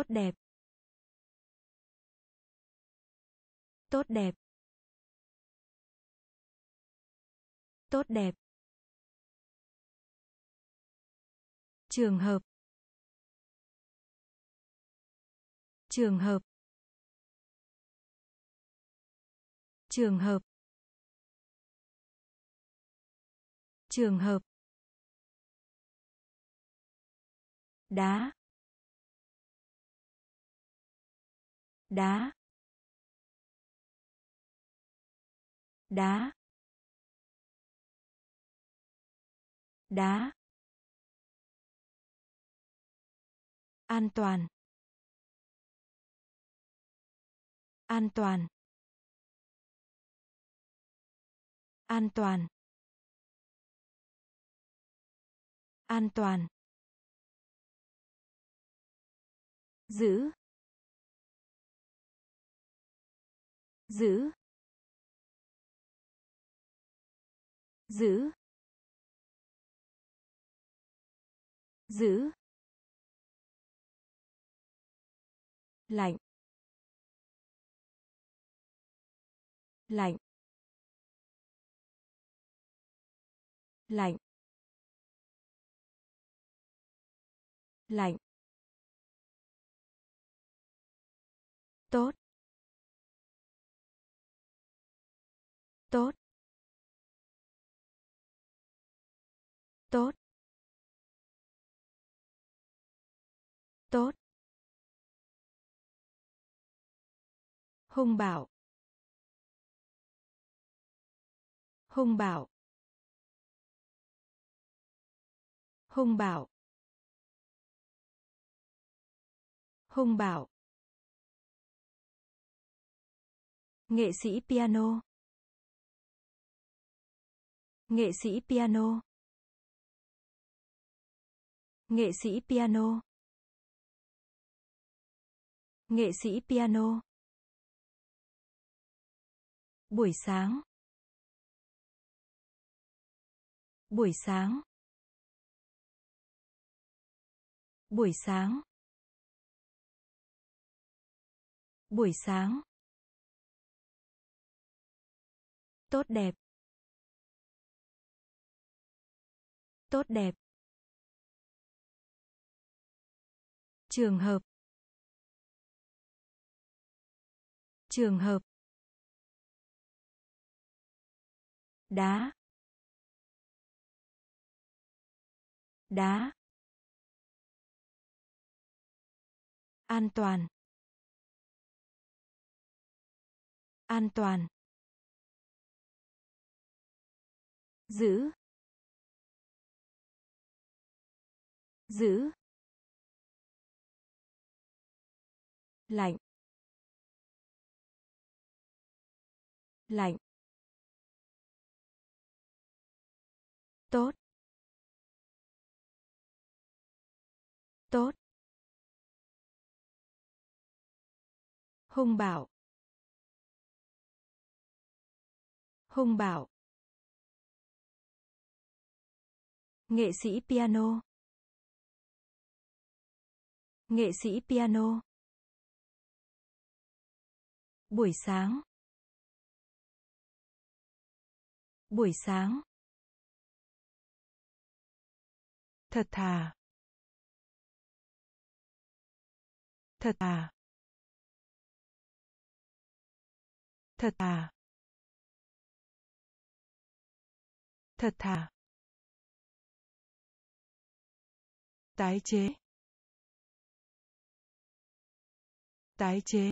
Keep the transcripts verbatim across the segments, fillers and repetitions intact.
Tốt đẹp. Tốt đẹp. Tốt đẹp. Trường hợp. Trường hợp. Trường hợp. Trường hợp. Đá. Đá. Đá. Đá. An toàn. An toàn. An toàn. An toàn. Giữ. Giữ. Giữ. Giữ. Lạnh. Lạnh. Lạnh. Lạnh. Tốt. Tốt. Tốt. Tốt. Hung bạo. Hung bạo. Hung bạo. Hung bạo. Nghệ sĩ piano. Nghệ sĩ piano. Nghệ sĩ piano. Nghệ sĩ piano. Buổi sáng. Buổi sáng. Buổi sáng. Buổi sáng. Tốt đẹp. Tốt đẹp. Trường hợp. Trường hợp. Đá. Đá. An toàn. An toàn. Giữ. Giữ. Lạnh. Lạnh. Tốt. Tốt. Hung bạo. Hung bạo. Nghệ sĩ piano. Nghệ sĩ piano. Buổi sáng. Buổi sáng. Thật thà. Thật thà. Thật thà. Thật thà. Tái chế. Tái chế.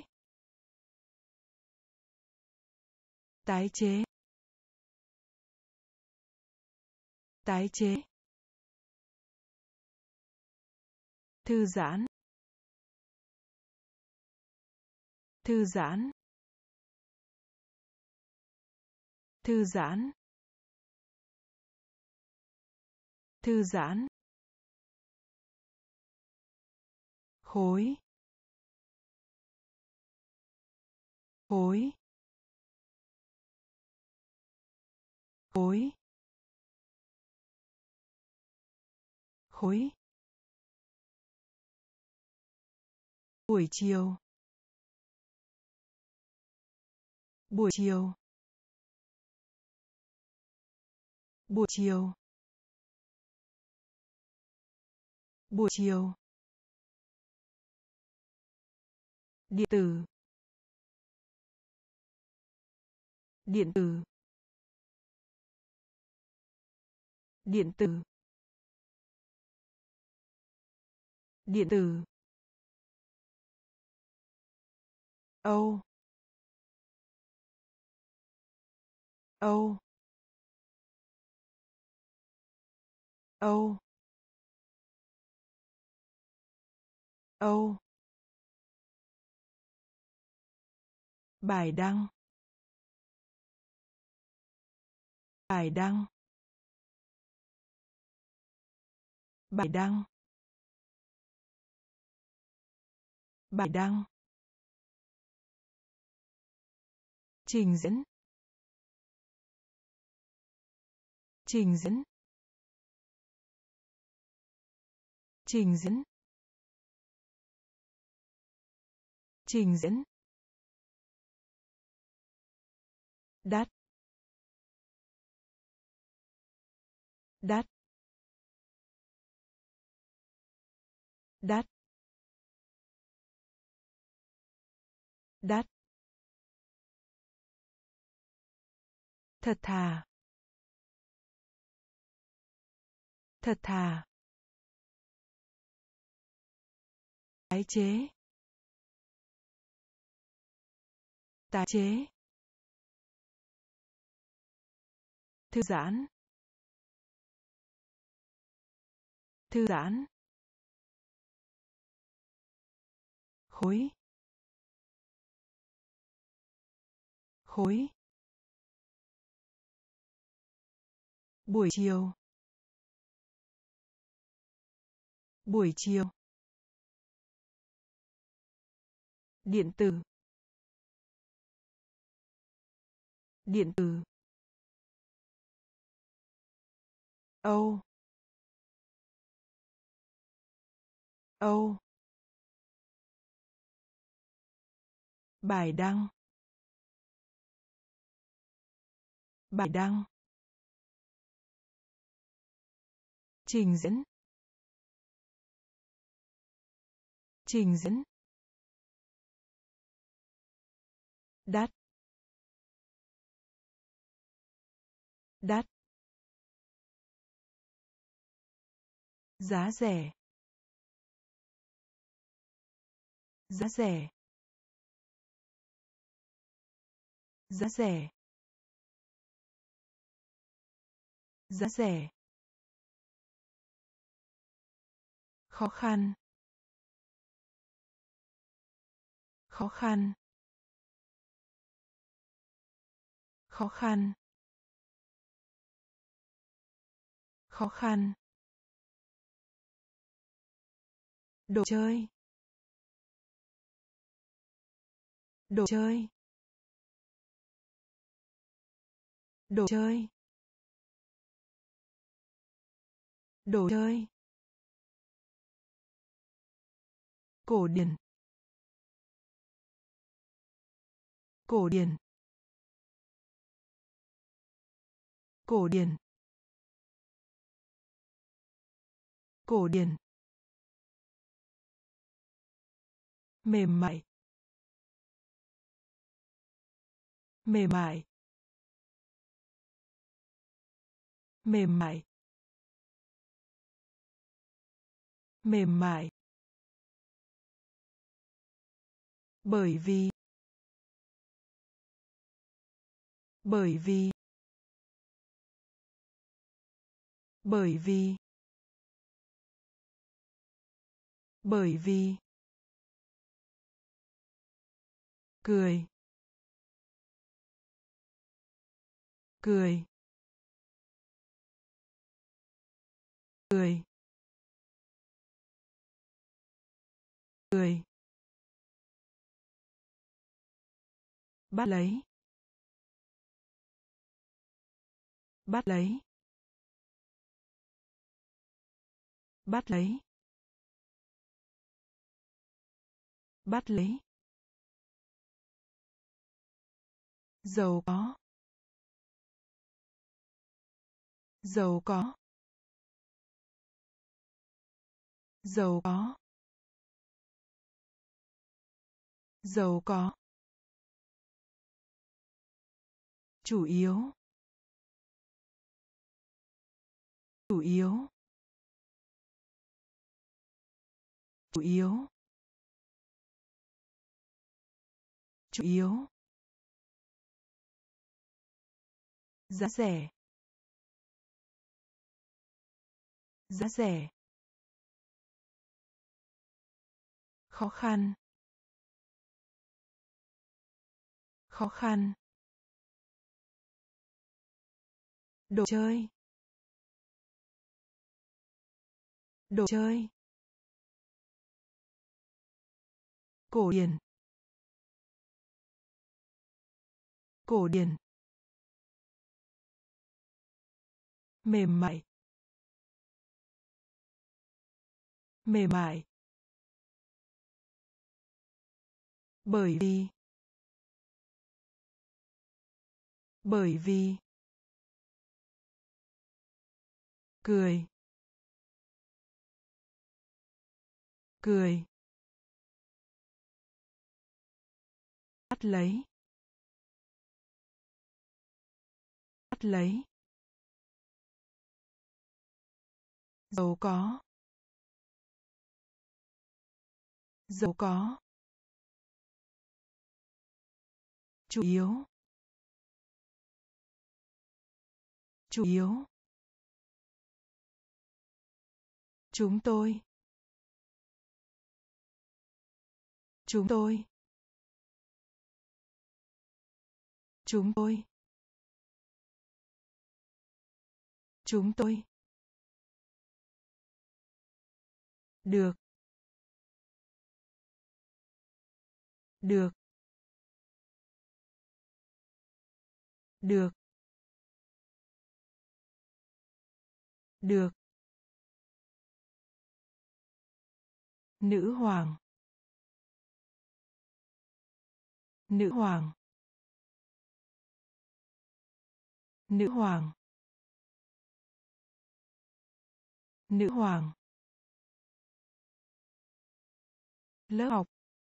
Tái chế. Tái chế. Thư giãn. Thư giãn. Thư giãn. Thư giãn. Khối. Khối. Khối. Khối. buổi chiều, buổi chiều, buổi chiều, buổi chiều, điện tử, điện tử, điện tử, điện tử, Âu, Âu, Âu, Âu, bài đăng, bài đăng, bài đăng, bài đăng, trình diễn, trình diễn, trình diễn, trình diễn, đắt, đắt, đắt, đắt, thật thà, thật thà, tái chế, tái chế, thư giãn, thư giãn, khối, khối, buổi chiều, buổi chiều, điện tử, điện tử, Âu, Âu, bài đăng, bài đăng, trình diễn, trình diễn, đắt, đắt, giá rẻ, giá rẻ, giá rẻ, giá rẻ, khó khăn, khó khăn, khó khăn, khó khăn, đồ chơi, đồ chơi, đồ chơi, đồ chơi, cổ điển, cổ điển, cổ điển, cổ điển, mềm mại, mềm mại, mềm mại, mềm mại, bởi vì, bởi vì, bởi vì, bởi vì, cười, cười, cười, cười, bắt lấy, bắt lấy, bắt lấy, Bắt lấy. Giàu có. Giàu có. Giàu có. Giàu có. Chủ yếu. Chủ yếu. Chủ yếu. Chủ yếu. Giá rẻ. Giá rẻ. Khó khăn. Khó khăn. Đồ chơi. Đồ chơi. Cổ điển. Cổ điển. Mềm mại. Mềm mại. Bởi vì. Bởi vì. Cười. Cười. Bắt lấy. Bắt lấy. Giàu có. Giàu có. Chủ yếu. Chủ yếu. Chúng tôi. Chúng tôi. Chúng tôi. Chúng tôi. Được. Được. Được. Được. Nữ hoàng. Nữ hoàng. Nữ hoàng. Nữ hoàng. Lớp học.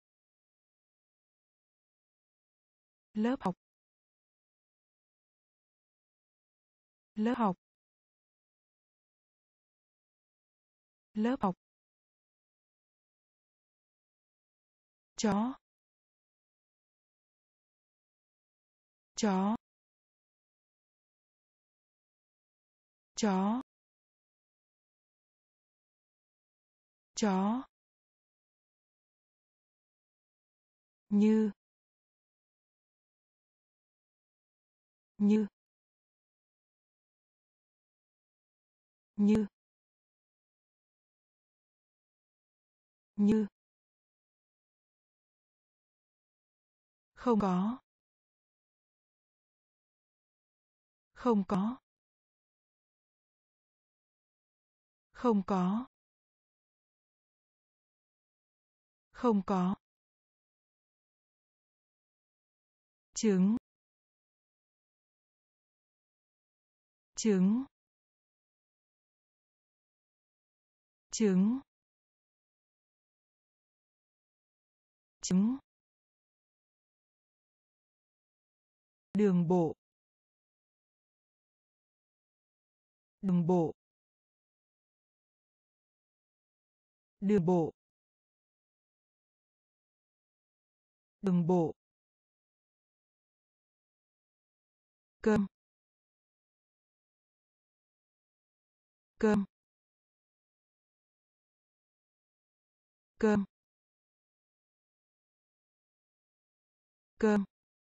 Lớp học. Lớp học. Lớp học. Chó. Chó. Chó. Chó. Như. Như. Như. Như. Không có. Không có. Không có. Không có. Trứng. Trứng. Trứng. Trứng. Đường bộ. Đường bộ. Đường bộ. Đường bộ. Cơm. Cơm. Cơm. Cơm.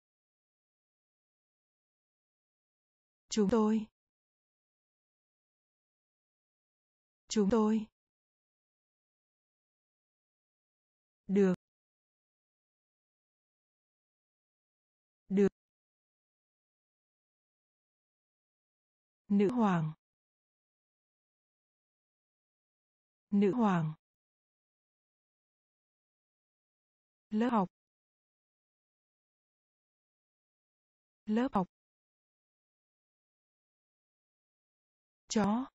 Chúng tôi. Chúng tôi. Được. Được. Nữ hoàng. Nữ hoàng. lớp học, lớp học, chó,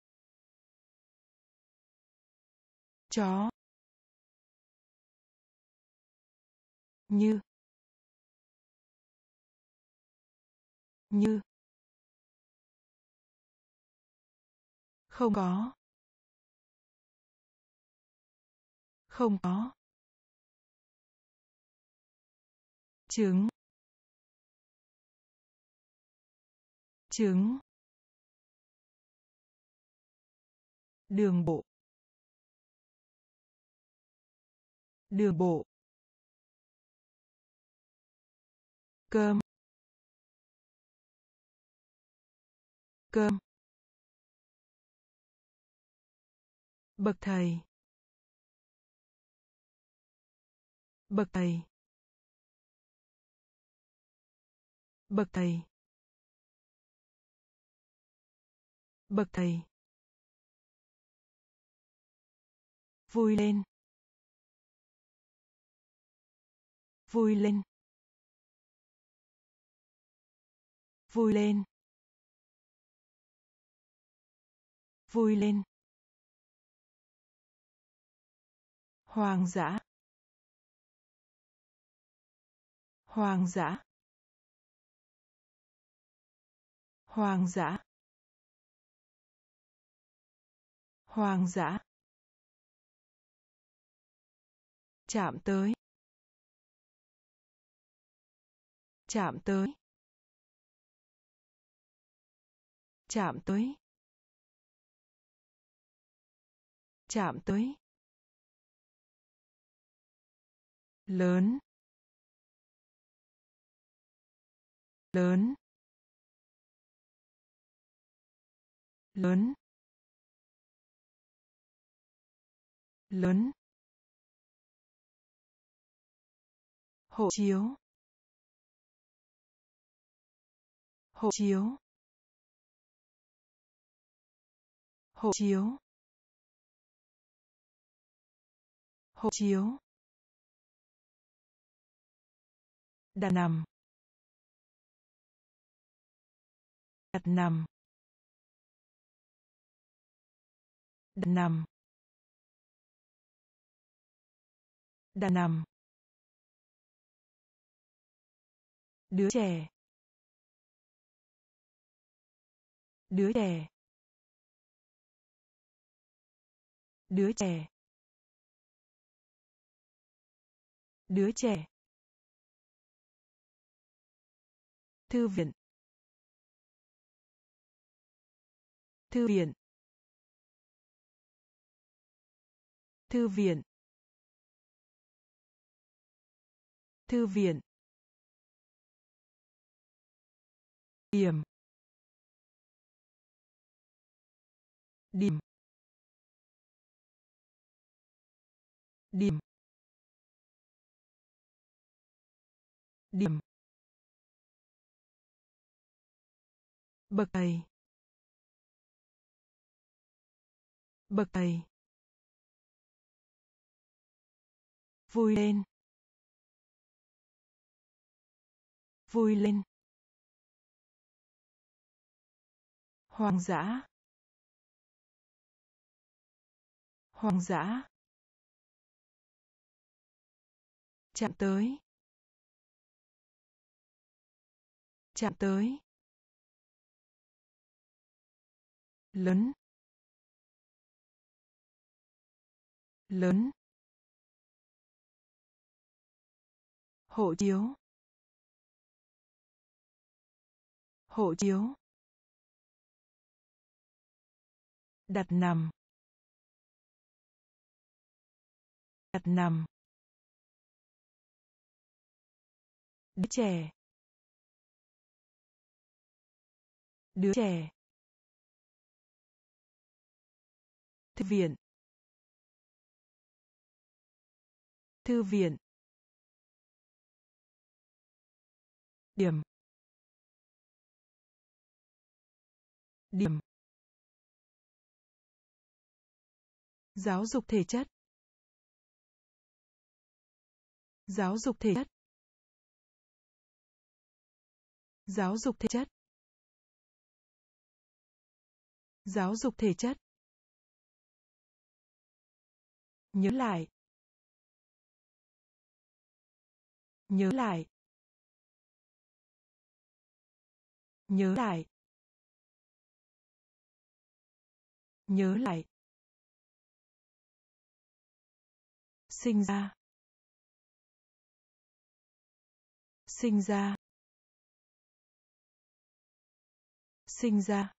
chó, như, như, không có, không có, trứng, trứng, đường bộ, đường bộ, cơm, cơm, bậc thầy, bậc thầy, bậc thầy, bậc thầy, vui lên, vui lên, vui lên, vui lên, hoang dã, hoang dã, hoang dã, hoang dã, chạm tới, chạm tới, chạm tới, chạm tới, lớn, lớn, lớn, lớn, hộ chiếu, hộ chiếu, hộ chiếu, hộ chiếu, đặt nằm, đặt nằm, đặt nằm, đặt nằm, đứa trẻ, đứa trẻ, đứa trẻ, đứa trẻ, thư viện, thư viện, thư viện, thư viện, điểm, điểm, điểm, điểm, bậc thầy, bậc thầy, vui lên, vui lên, hoang dã, hoang dã, chạm tới, chạm tới, lớn, lớn, hộ chiếu, hộ chiếu, đặt nằm, đặt nằm, đứa trẻ, đứa trẻ, thư viện, thư viện, điểm, điểm, giáo dục thể chất, Giáo dục thể chất. Giáo dục thể chất. Giáo dục thể chất. Nhớ lại. Nhớ lại. Nhớ lại. Nhớ lại. Sinh ra. Sinh ra. Sinh ra.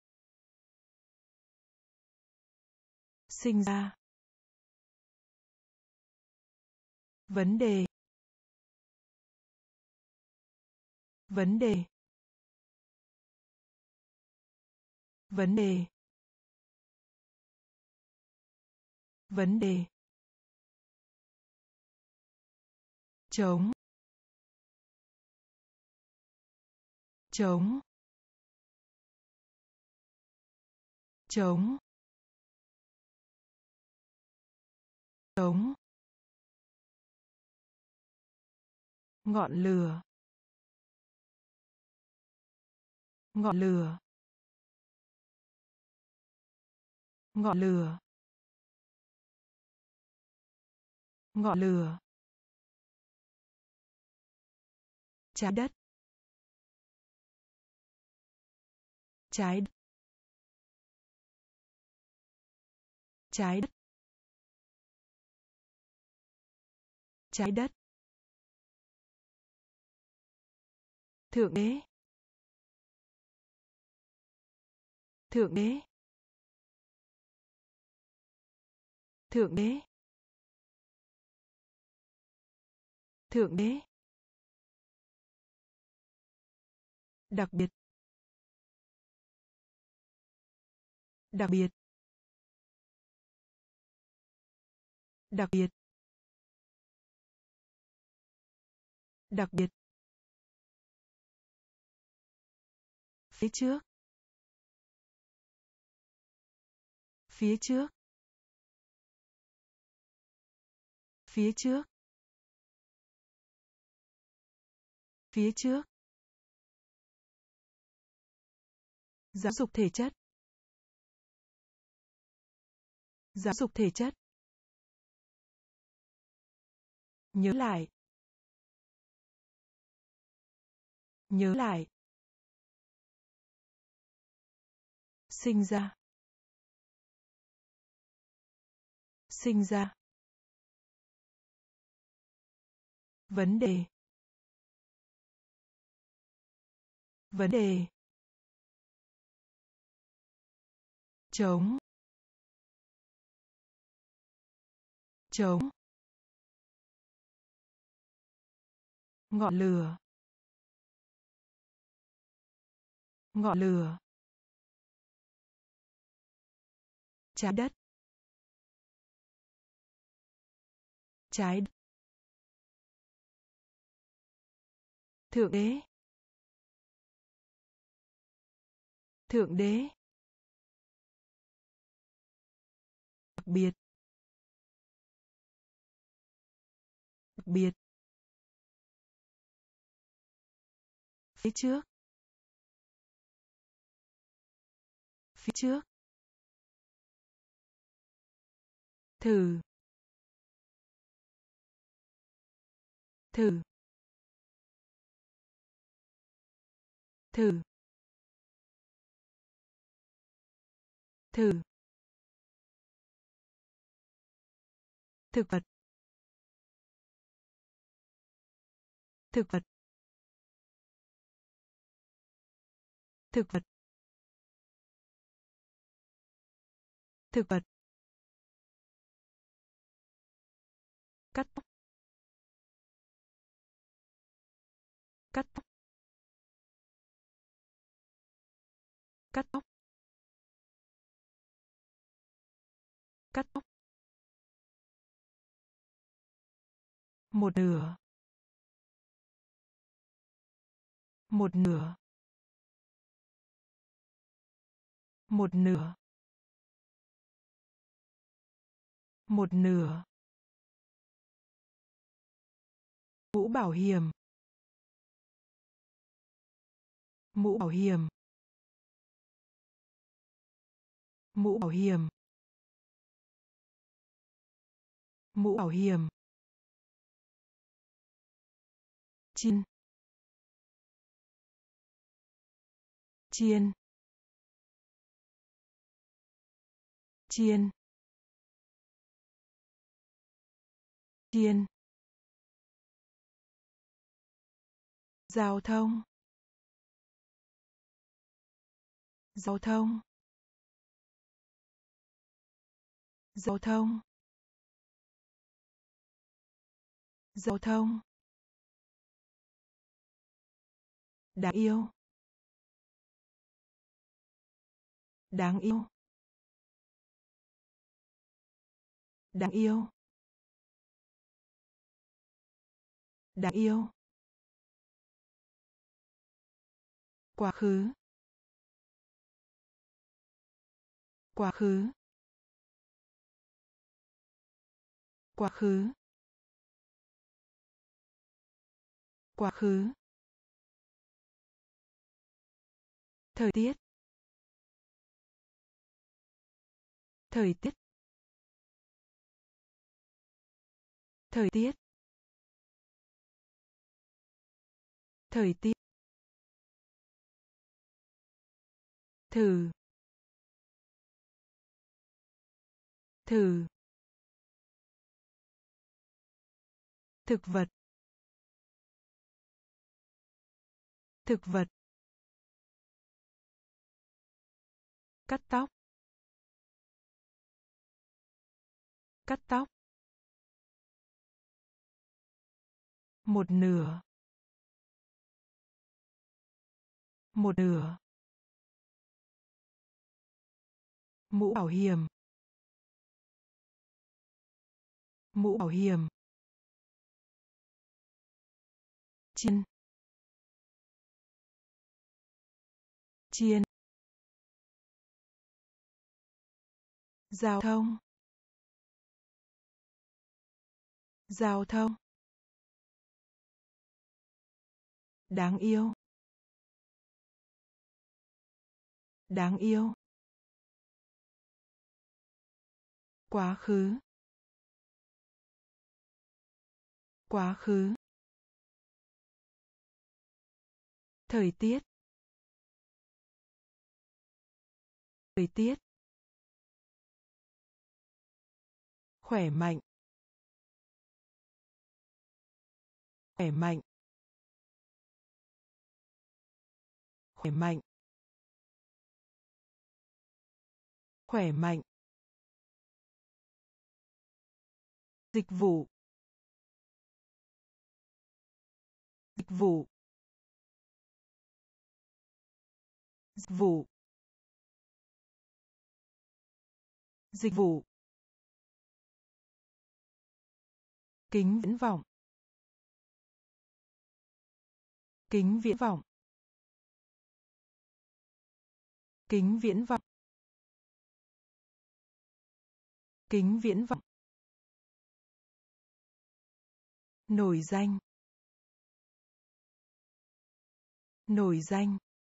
Sinh ra. Vấn đề. Vấn đề. Vấn đề. Vấn đề. Chống. Chống. Chống. Chống. Ngọn lửa. Ngọn lửa. Ngọn lửa. Ngọn lửa. Trái đất. Trái đất. Trái đất. Trái đất. Thượng đế. Thượng đế. Thượng đế. Thượng đế. Đặc biệt. Đặc biệt. Đặc biệt. Đặc biệt. Phía trước. Phía trước. Phía trước. Phía trước. Giáo dục thể chất. Giáo dục thể chất. Nhớ lại. Nhớ lại. Sinh ra. Sinh ra. Vấn đề. Vấn đề. Chống. Chống. Ngọn lửa. Ngọn lửa. Trái đất. Trái đất. Thượng đế. Thượng đế. Đặc biệt. Đặc biệt. Phía trước. Phía trước. Thử. Thử. Thử. Thử. Thực vật. Thực vật. Thực vật. Thực vật. Cắt tóc. Cắt tóc. Cắt tóc. Cắt tóc. Một nửa. Một nửa. Một nửa. Một nửa. Mũ bảo hiểm. Mũ bảo hiểm. Mũ bảo hiểm. Mũ bảo hiểm. Chiên. Chiên. Chiên. Chiên. Giao thông. Giao thông. Giao thông. Giao thông. Đáng yêu. Đáng yêu. Đáng yêu. Đáng yêu. Quá khứ. Quá khứ. Quá khứ. Quá khứ. Thời tiết. Thời tiết. Thời tiết. Thời tiết. Thử. Thử. Thực vật. Thực vật. Cắt tóc. Cắt tóc. Một nửa. Một nửa. Mũ bảo hiểm. Mũ bảo hiểm. Chiên. Chiên. Giao thông. Giao thông. Đáng yêu. Đáng yêu. Quá khứ. Quá khứ. Thời tiết. Thời tiết. Khỏe mạnh. Khỏe mạnh. Khỏe mạnh. Khỏe mạnh. Dịch vụ. Dịch vụ. Dịch vụ. Dịch vụ. Kính viễn vọng. Kính viễn vọng. Kính viễn vọng. Kính viễn vọng. Nổi danh. Nổi danh.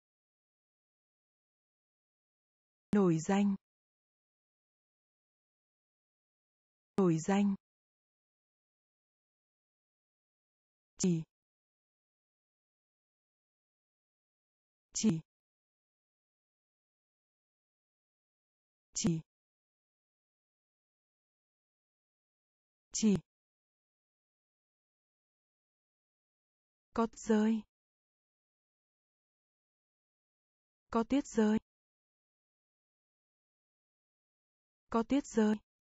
Nổi danh. Nổi danh. Chỉ. Chỉ. Chỉ. Chỉ. Có rơi. Có tiết rơi. Có tiết rơi.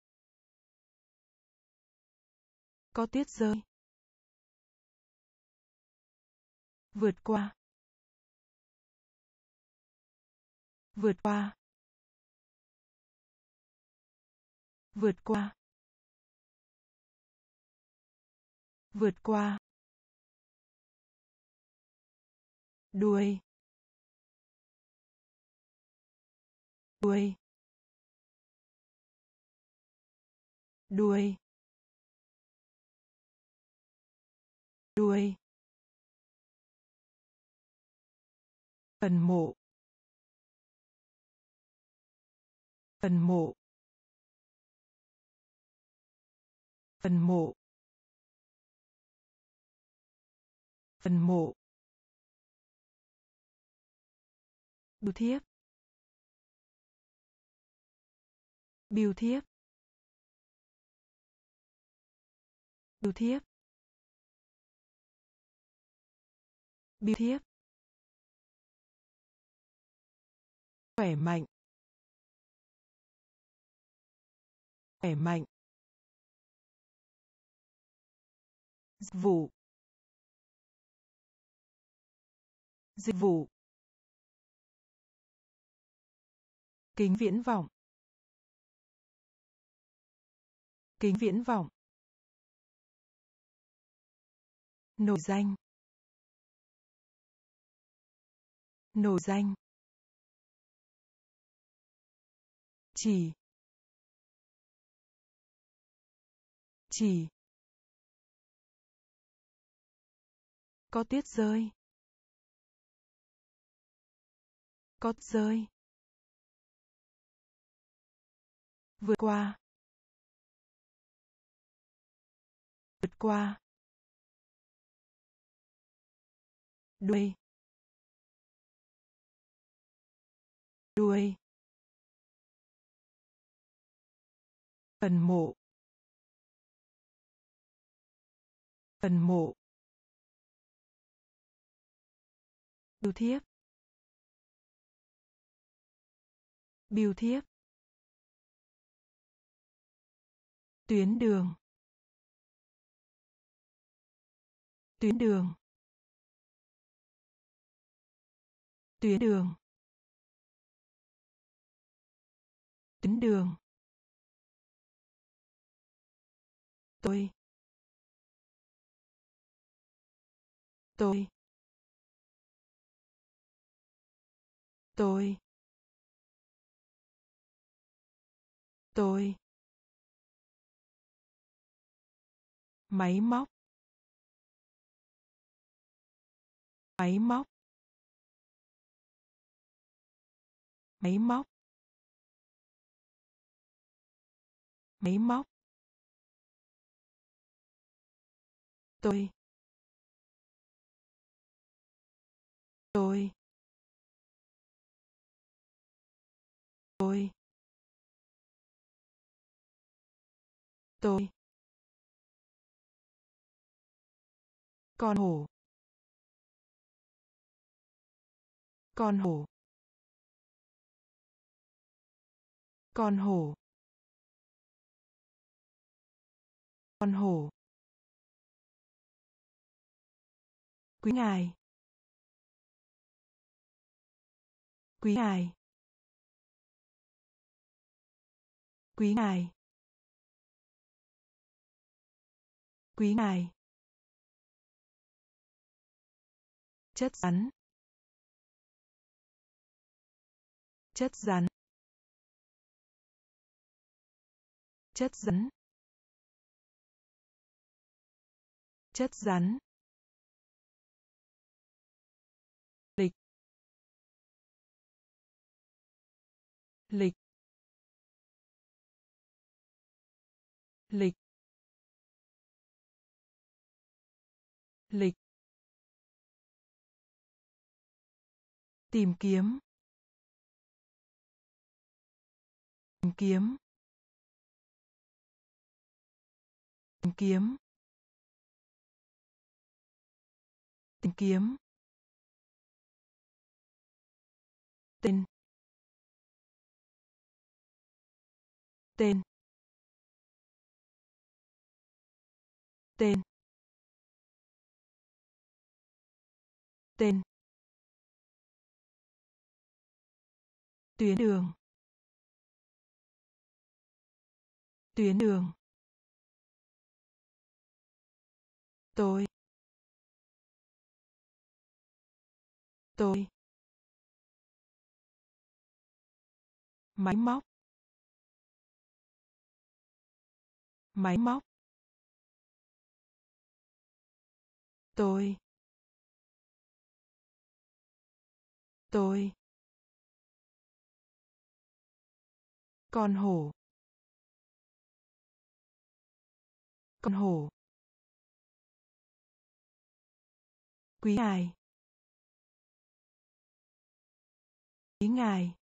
Có tiết rơi. Vượt qua. Vượt qua. Vượt qua. Vượt qua. Đuôi. Đuôi. Đuôi. đuôi, phần mộ, phần mộ, phần mộ, phần mộ, bưu thiếp, bưu thiếp, bưu thiếp, bưu thiếp, khỏe mạnh, khỏe mạnh, dịch vụ, dịch vụ, kính viễn vọng, kính viễn vọng, nổi danh, nổi danh, chỉ, chỉ, có tuyết rơi, có rơi, vượt qua, vượt qua, đuôi, đuôi, phần mộ, phần mộ, bưu thiếp, bưu thiếp, tuyến đường, tuyến đường, tuyến đường, tuyến đường, tôi, tôi, tôi, tôi, máy móc, máy móc, máy móc, máy móc, tôi, tôi, tôi, tôi, con hổ, con hổ, con hổ, con hổ, quý ngài, quý ngài, quý ngài, quý ngài, chất rắn, chất rắn, chất rắn, chất rắn, lịch, lịch, lịch, lịch, tìm kiếm, tìm kiếm, tìm kiếm, tìm kiếm, tên, tên, tên, tên, tuyến đường, tuyến đường, tôi, tôi, máy móc, máy móc, tôi tôi con hổ con hổ quý ngài quý ngài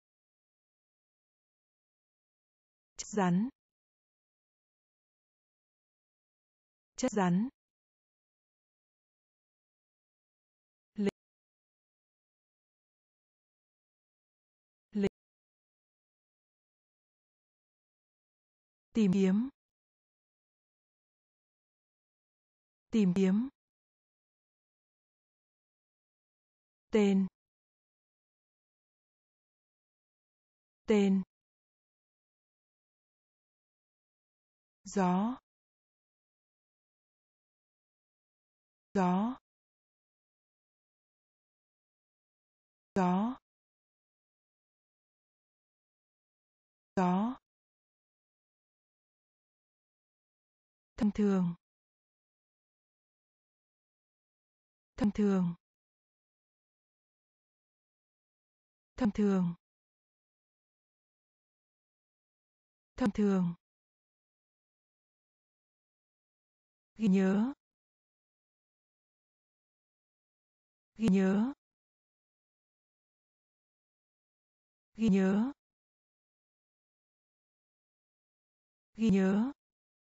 chất rắn chất rắn lịch lịch tìm kiếm tìm kiếm tên tên gió gió gió gió thông thường thông thường thông thường thông thường ghi nhớ ghi nhớ ghi nhớ ghi nhớ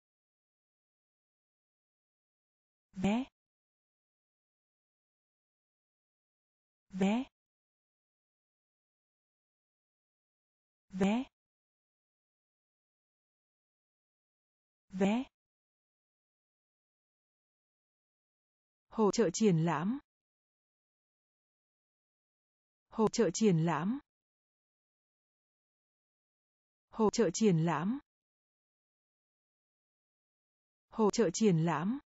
vé vé vé vé hỗ trợ triển lãm hỗ trợ triển lãm hỗ trợ triển lãm hỗ trợ triển lãm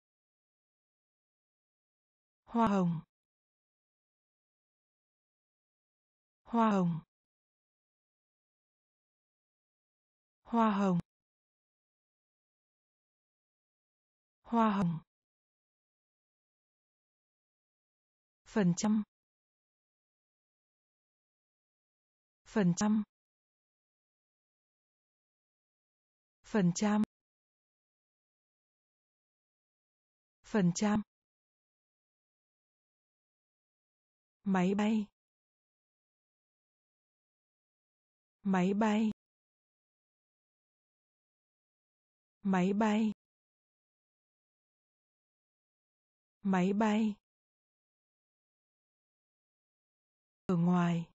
hoa hồng hoa hồng hoa hồng hoa hồng phần trăm phần trăm phần trăm phần trăm máy bay máy bay máy bay máy bay ở ngoài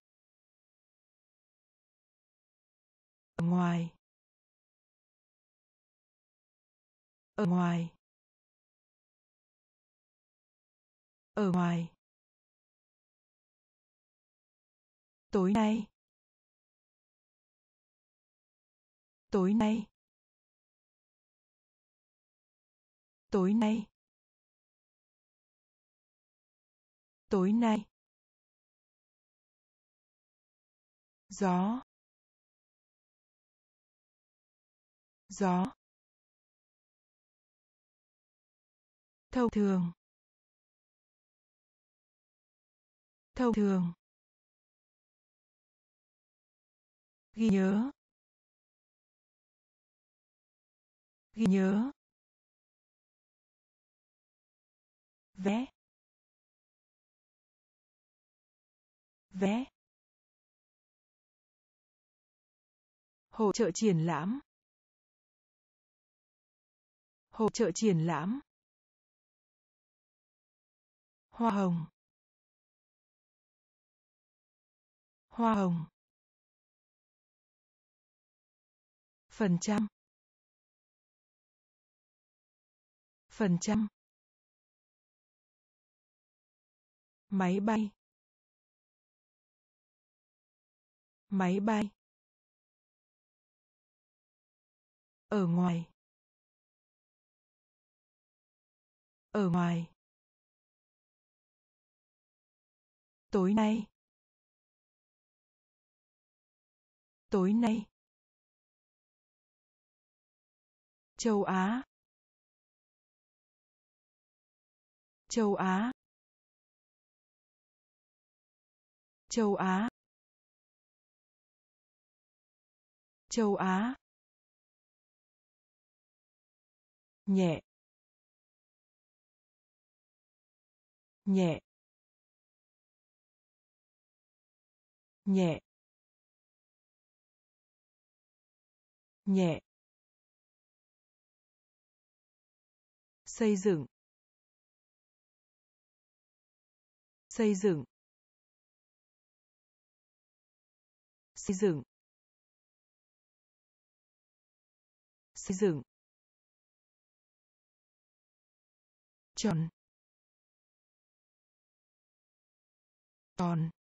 ở ngoài ở ngoài ở ngoài tối nay tối nay tối nay tối nay gió gió thông thường thông thường ghi nhớ ghi nhớ vé vé hỗ trợ triển lãm hỗ trợ triển lãm hoa hồng hoa hồng phần trăm phần trăm máy bay máy bay ở ngoài ở ngoài tối nay tối nay châu Á Châu Á. Châu Á. Châu Á. Nhẹ. Nhẹ. Nhẹ. Nhẹ. Xây dựng. Xây dựng. Xây dựng. Xây dựng. Tròn. Tròn.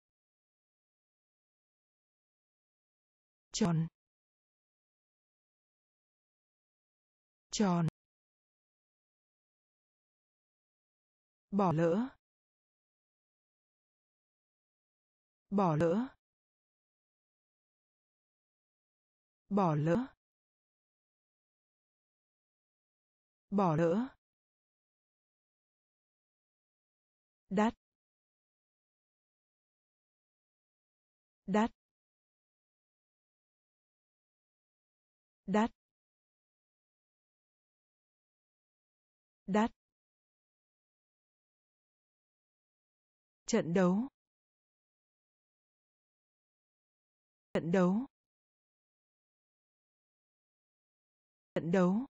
Tròn. Tròn. Bỏ lỡ. Bỏ lỡ. Bỏ lỡ. Bỏ lỡ. Đắt. Đắt. Đắt. Đắt. Trận đấu. Trận đấu. Trận đấu.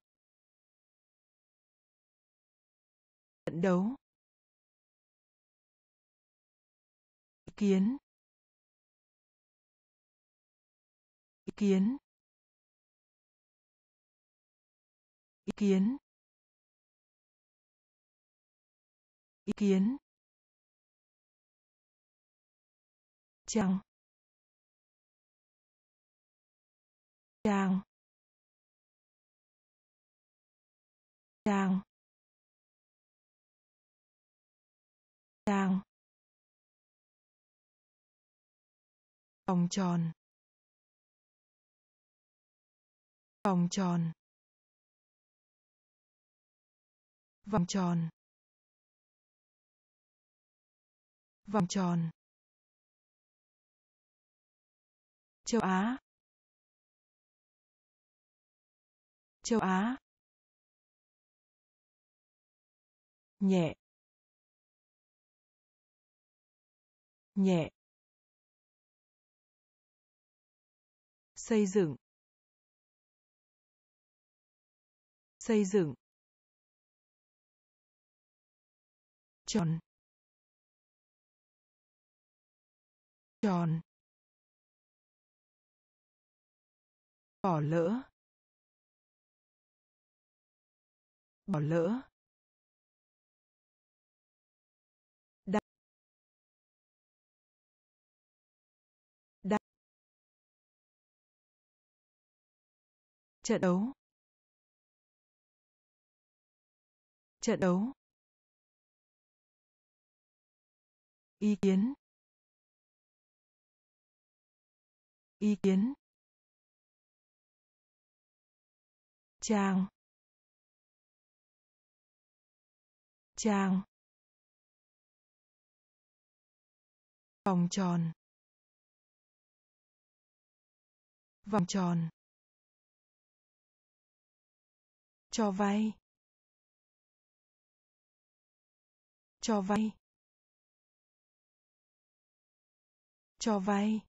Trận đấu. Ý kiến. Ý kiến. Ý kiến. Ý kiến. Trang. Trang. Trang. Trang. Vòng tròn. Vòng tròn. Vòng tròn. Vòng tròn. Châu Á. Châu Á. Nhẹ. Nhẹ. Xây dựng. Xây dựng. Tròn. Tròn. Bỏ lỡ. Bỏ lỡ. Đắt. Đắt. Trận đấu. Trận đấu. Ý kiến. Ý kiến. Trang. Trang. Vòng tròn. Vòng tròn. Cho vay. Cho vay. Cho vay.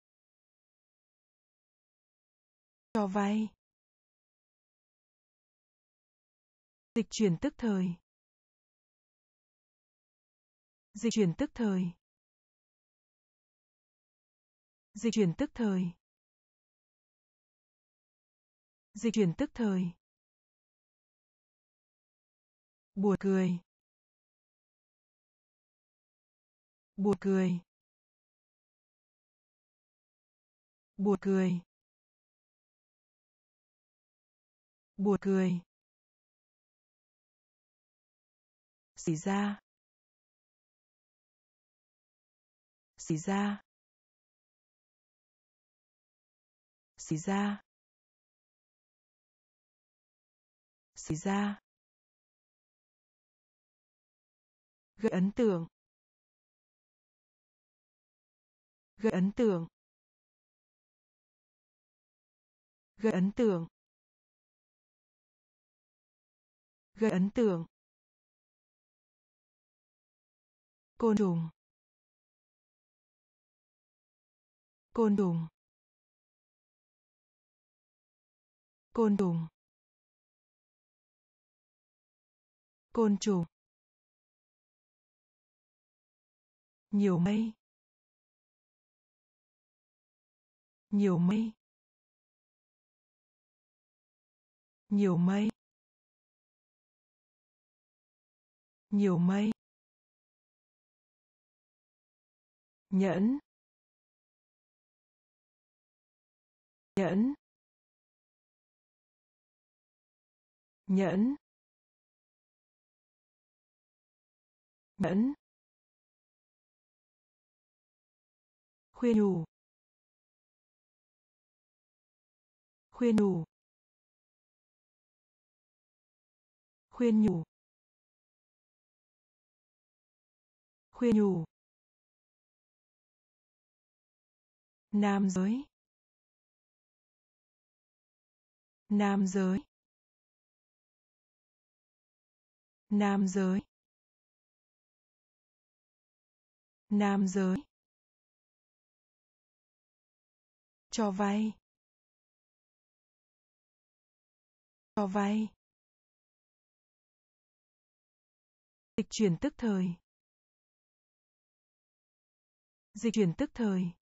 Cho vay. Dịch chuyển tức thời. Dịch chuyển tức thời. Dịch chuyển tức thời. Dịch chuyển tức thời. Buồn cười. Buồn cười. Buồn cười. Buồn cười. Xảy ra. Xảy ra. Xảy ra. Xảy ra. gây ấn tượng, gây ấn tượng, gây ấn tượng, gây ấn tượng, côn trùng, côn trùng, côn trùng, côn trùng, nhiều mây, nhiều mây, nhiều mây, nhiều mây, nhẫn, nhẫn, nhẫn, nhẫn, khuyên nhủ, khuyên nhủ, khuyên nhủ, khuyên nhủ, nam giới, nam giới, nam giới, nam giới, cho vay, cho vay, dịch chuyển tức thời, dịch chuyển tức thời,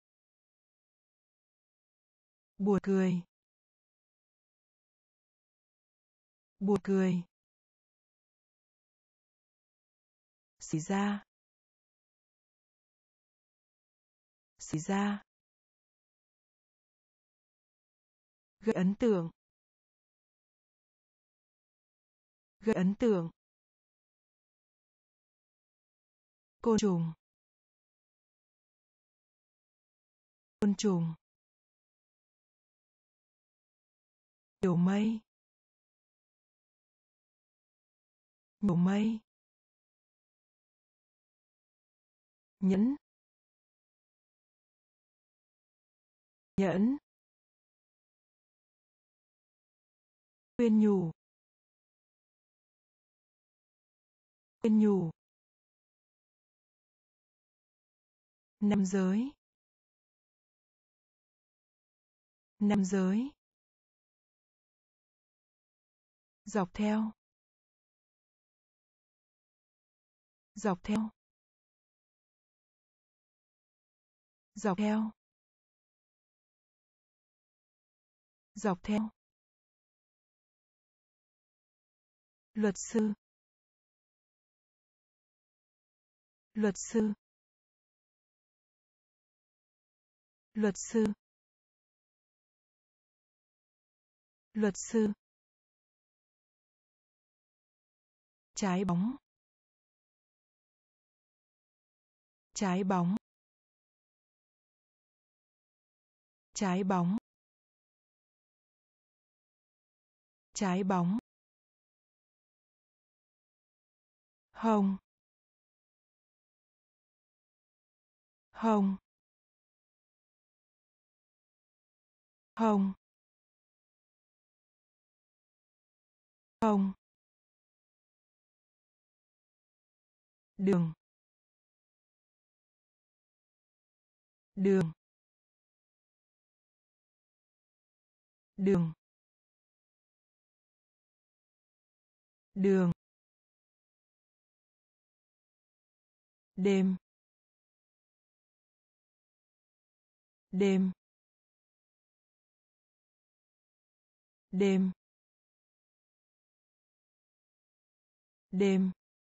buồn cười, buồn cười, xì ra, xì ra, gây ấn tượng, gây ấn tượng, côn trùng, côn trùng, nhiều mây, nhiều mây, nhẫn, nhẫn, khuyên nhủ, khuyên nhủ, nam giới, nam giới, dọc theo, dọc theo, dọc theo, dọc theo, luật sư, luật sư, luật sư, luật sư, trái bóng, trái bóng, trái bóng, trái bóng, hồng, hồng, hồng, hồng, đường, đường, đường, đường, đêm, đêm, đêm, đêm,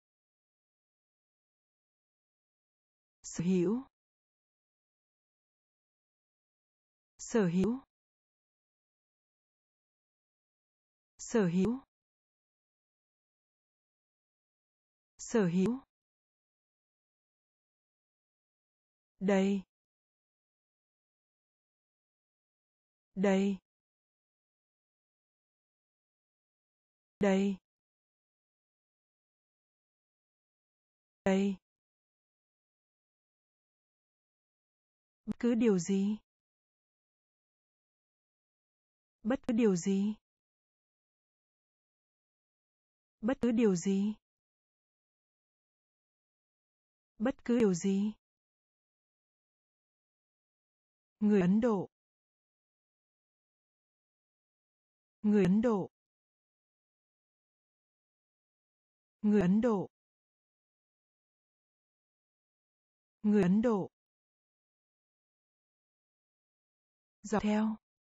sở hữu, sở hữu, sở hữu, sở hữu, đây, đây, đây, đây, bất cứ điều gì, bất cứ điều gì, bất cứ điều gì, bất cứ điều gì. Người Ấn Độ, người Ấn Độ, người Ấn Độ, người Ấn Độ. Dọc theo,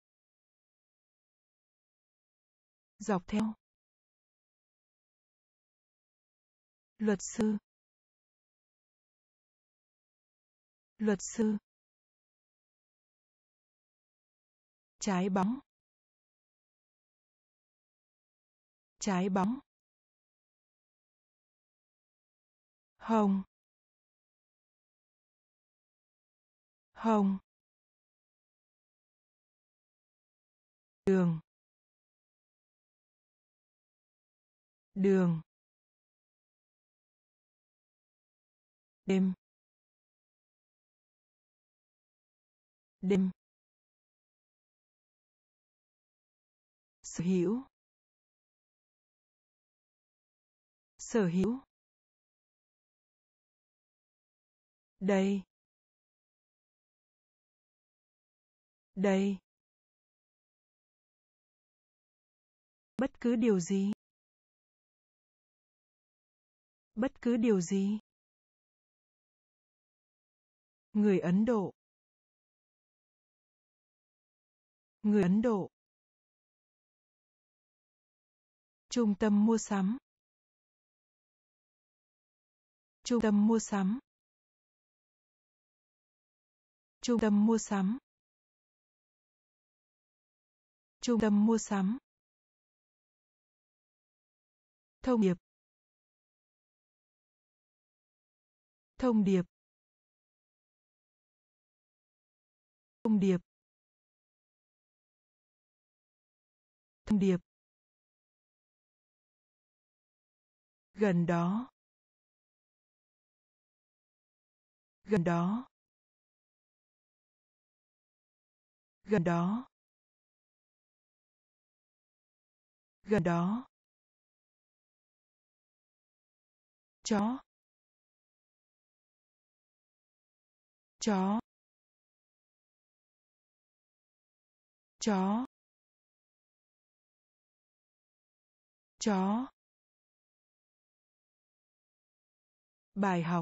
dọc theo. Luật sư, luật sư. Trái bóng, trái bóng. Hồng, hồng. Đường, đường. Đêm, đêm. Sở hữu, sở hữu. Đây, đây. Bất cứ điều gì, bất cứ điều gì. Người Ấn Độ, người Ấn Độ. Trung tâm mua sắm, trung tâm mua sắm, trung tâm mua sắm, trung tâm mua sắm. Thông điệp, thông điệp, thông điệp, thông điệp. Gần đó, gần đó, gần đó, gần đó. Chó, chó, chó, chó. Bài học,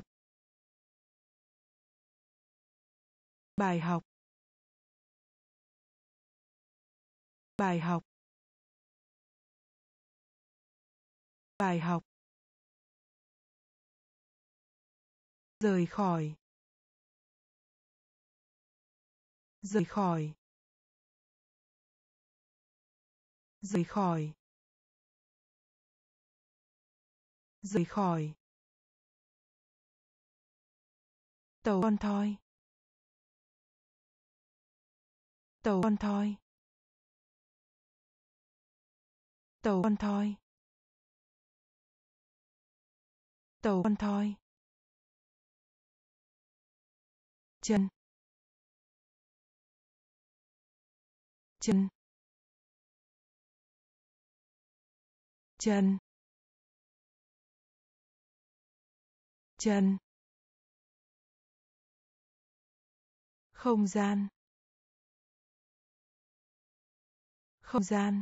bài học, bài học, bài học. Rời khỏi, rời khỏi, rời khỏi, rời khỏi. Tàu con thoi, tàu con thoi, tàu con thoi, tàu con thoi. Chân, chân, chân, chân. Không gian, không gian,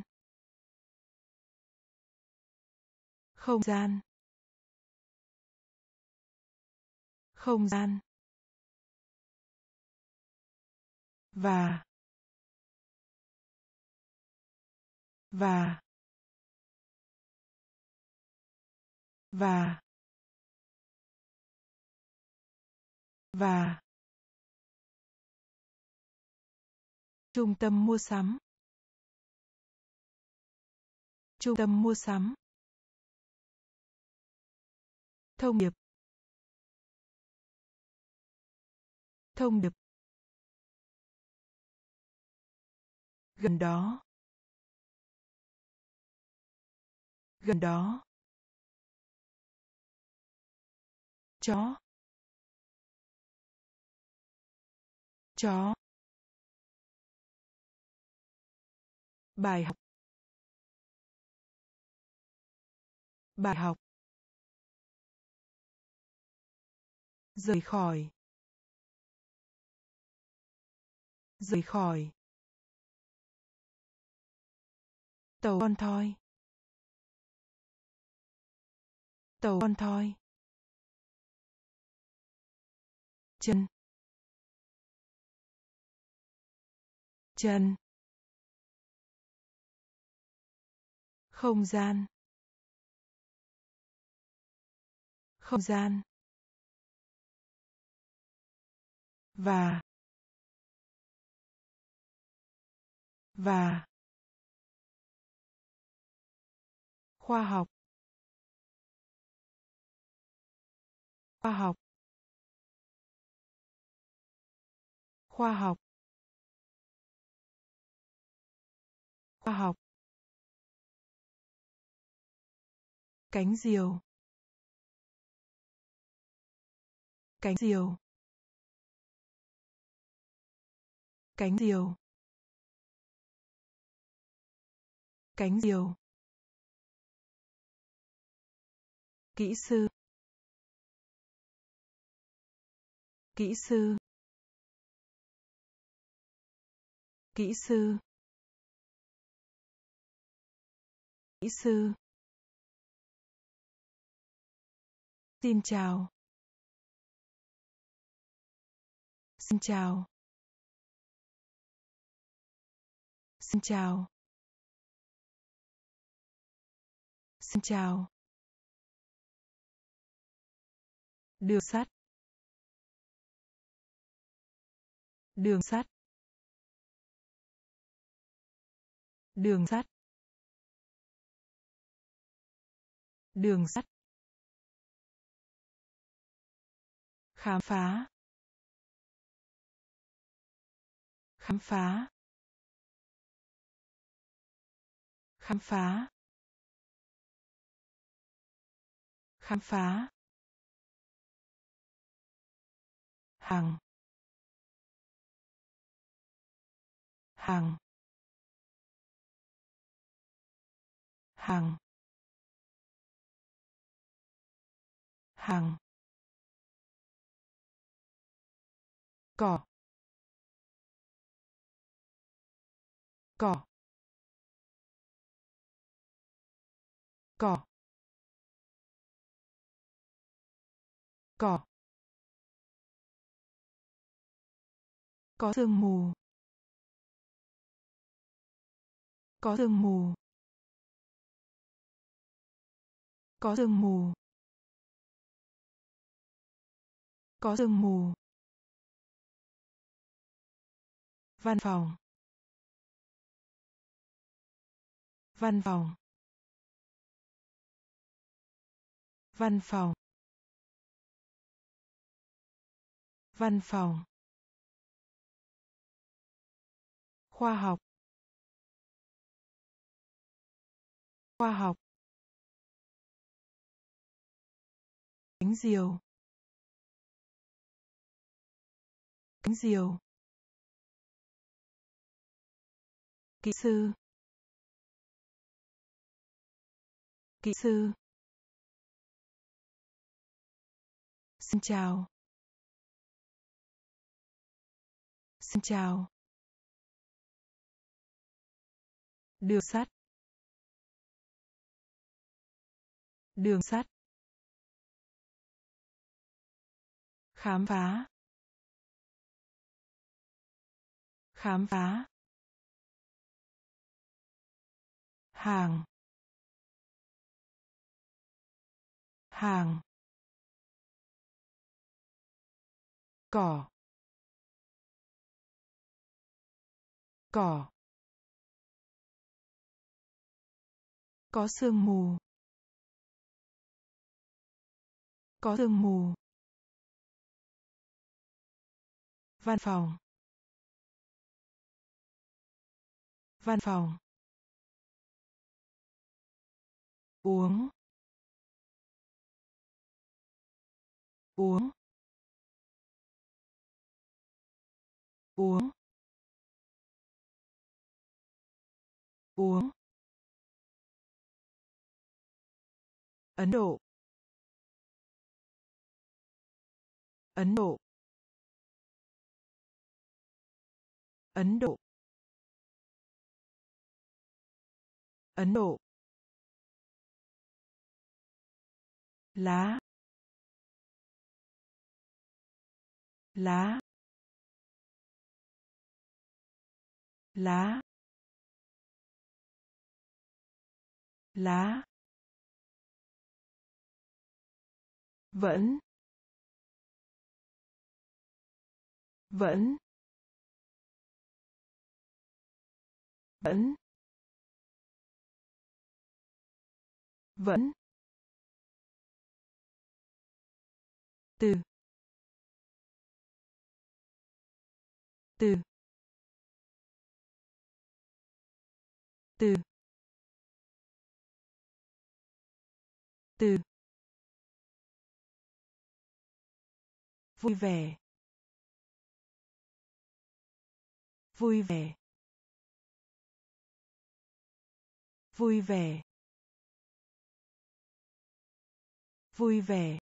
không gian, không gian. Và, và, và, và. Trung tâm mua sắm, trung tâm mua sắm. Thông điệp, thông điệp. Gần đó, gần đó. chó, chó. Bài học, bài học. Rời khỏi, rời khỏi. Tàu con thoi, tàu con thoi. Chân, chân. Không gian, không gian. Và, và. Khoa học, khoa học, khoa học, khoa học. Cánh diều, cánh diều, cánh diều, cánh diều. Kỹ sư, kỹ sư, kỹ sư, kỹ sư. Xin chào, xin chào, xin chào, xin chào. Đường sắt, đường sắt, đường sắt, đường sắt. Khám phá, khám phá, khám phá, khám phá. Hàng, hàng, hàng, hàng. Cỏ, cỏ, cỏ, cỏ. Có sương mù, có sương mù, có sương mù, có sương mù. Văn phòng, văn phòng, văn phòng, văn phòng. Khoa học, khoa học. Cánh diều, cánh diều. Kỹ sư, kỹ sư. Xin chào, xin chào. Đường sắt, đường sắt. Khám phá, khám phá. Hàng, hàng. Cỏ, cỏ. Có sương mù, có sương mù. Văn phòng, văn phòng. Uống, uống uống uống Ấn Độ Ấn Độ Ấn Độ Ấn Độ lá lá lá lá vẫn vẫn vẫn vẫn từ từ từ từ vui vẻ vui vẻ vui vẻ vui vẻ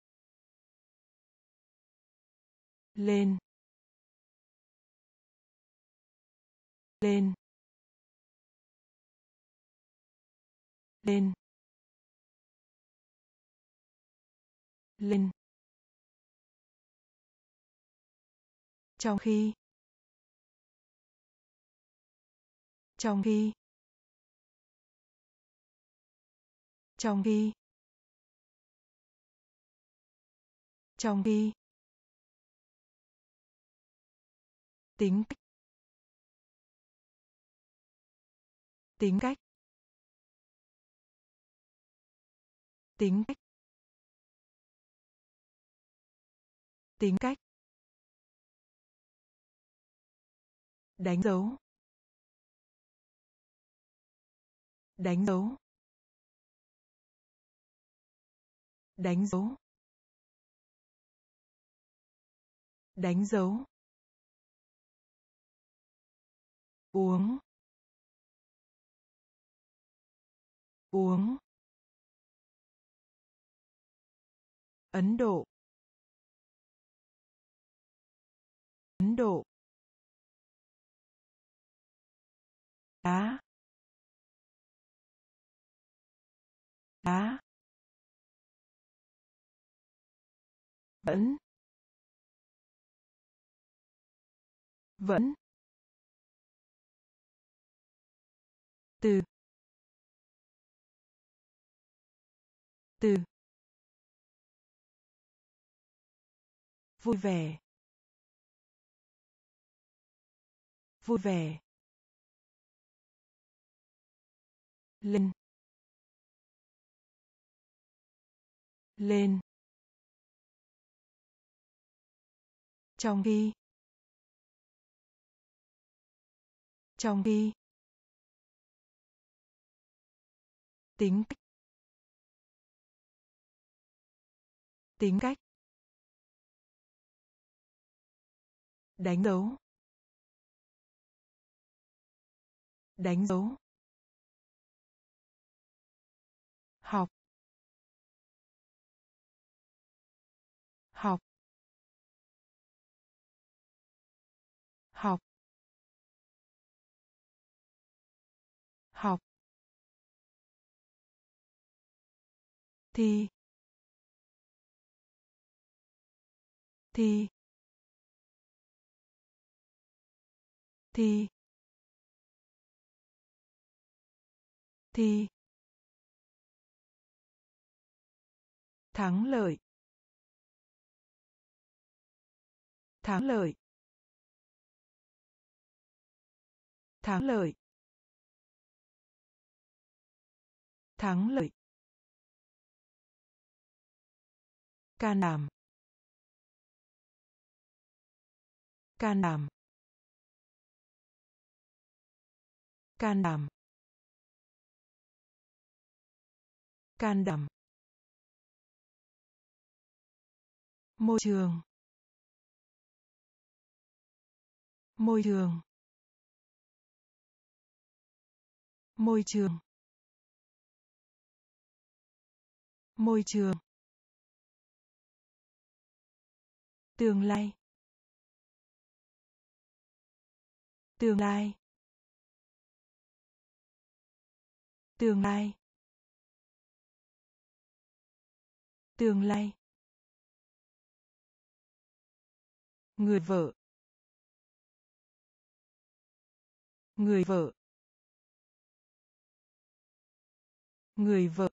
lên lên lên lên trong khi trong khi trong khi trong khi tính cách tính cách tính cách tính cách đánh dấu đánh dấu đánh dấu đánh dấu uống uống Ấn Độ Ấn Độ lá lá vẫn vẫn từ từ vui vẻ vui vẻ lên lên trong khi trong khi tính cách tính cách đánh dấu đánh dấu học học học học thì thì thì thì thắng lợi thắng lợi thắng lợi thắng lợi can đảm can đảm can đảm can đảm Môi trường. Môi trường. Môi trường. Môi trường. Tương lai. Tương lai. Tương lai. Tương lai. Người vợ. Người vợ. Người vợ.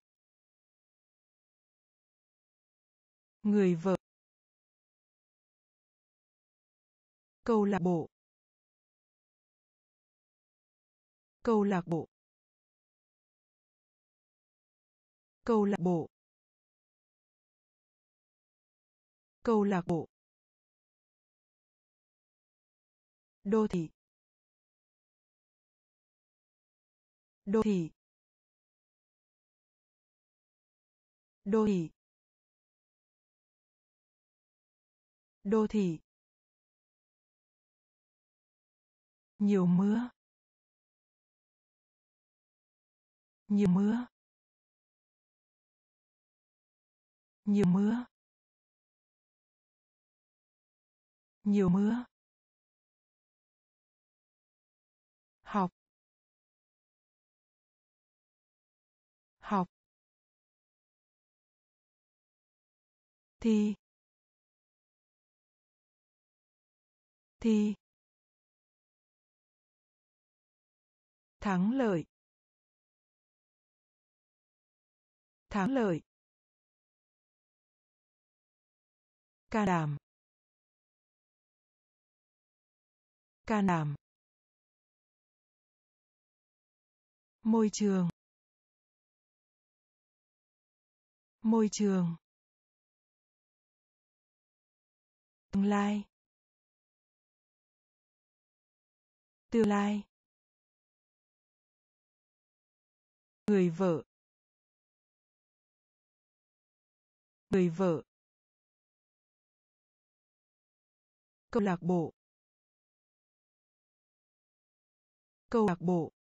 Người vợ. Câu lạc bộ. Câu lạc bộ. Câu lạc bộ. Câu lạc bộ. Đô thị. Đô thị. Đô thị. Đô thị. Nhiều mưa. Nhiều mưa. Nhiều mưa. Nhiều mưa. Học. Học. Thi. Thi. Thắng lợi. Thắng lợi. Can đảm. Can đảm. Môi trường. Môi trường. Tương lai. Tương lai. Người vợ. Người vợ. Câu lạc bộ. Câu lạc bộ.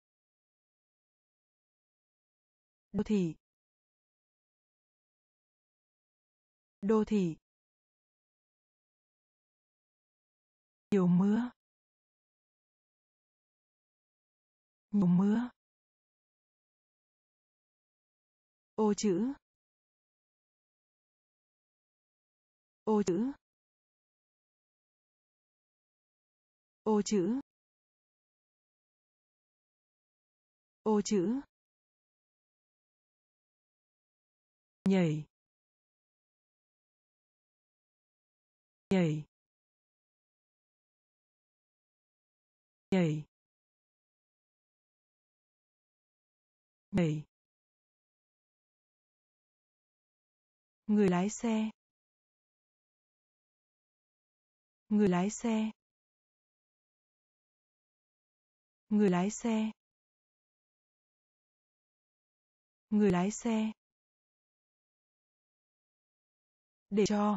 Đô thị. Đô thị. Nhiều mưa. Nhiều mưa. Ô chữ. Ô chữ. Ô chữ. Ô chữ. Nhảy. Nhảy. Nhảy. Nhảy. Người lái xe. Người lái xe. Người lái xe. Người lái xe. Để cho.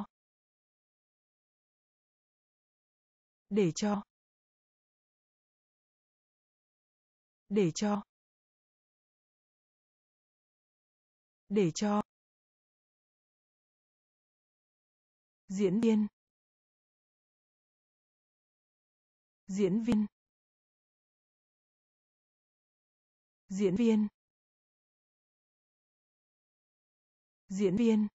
Để cho. Để cho. Để cho. Diễn viên. Diễn viên. Diễn viên. Diễn viên.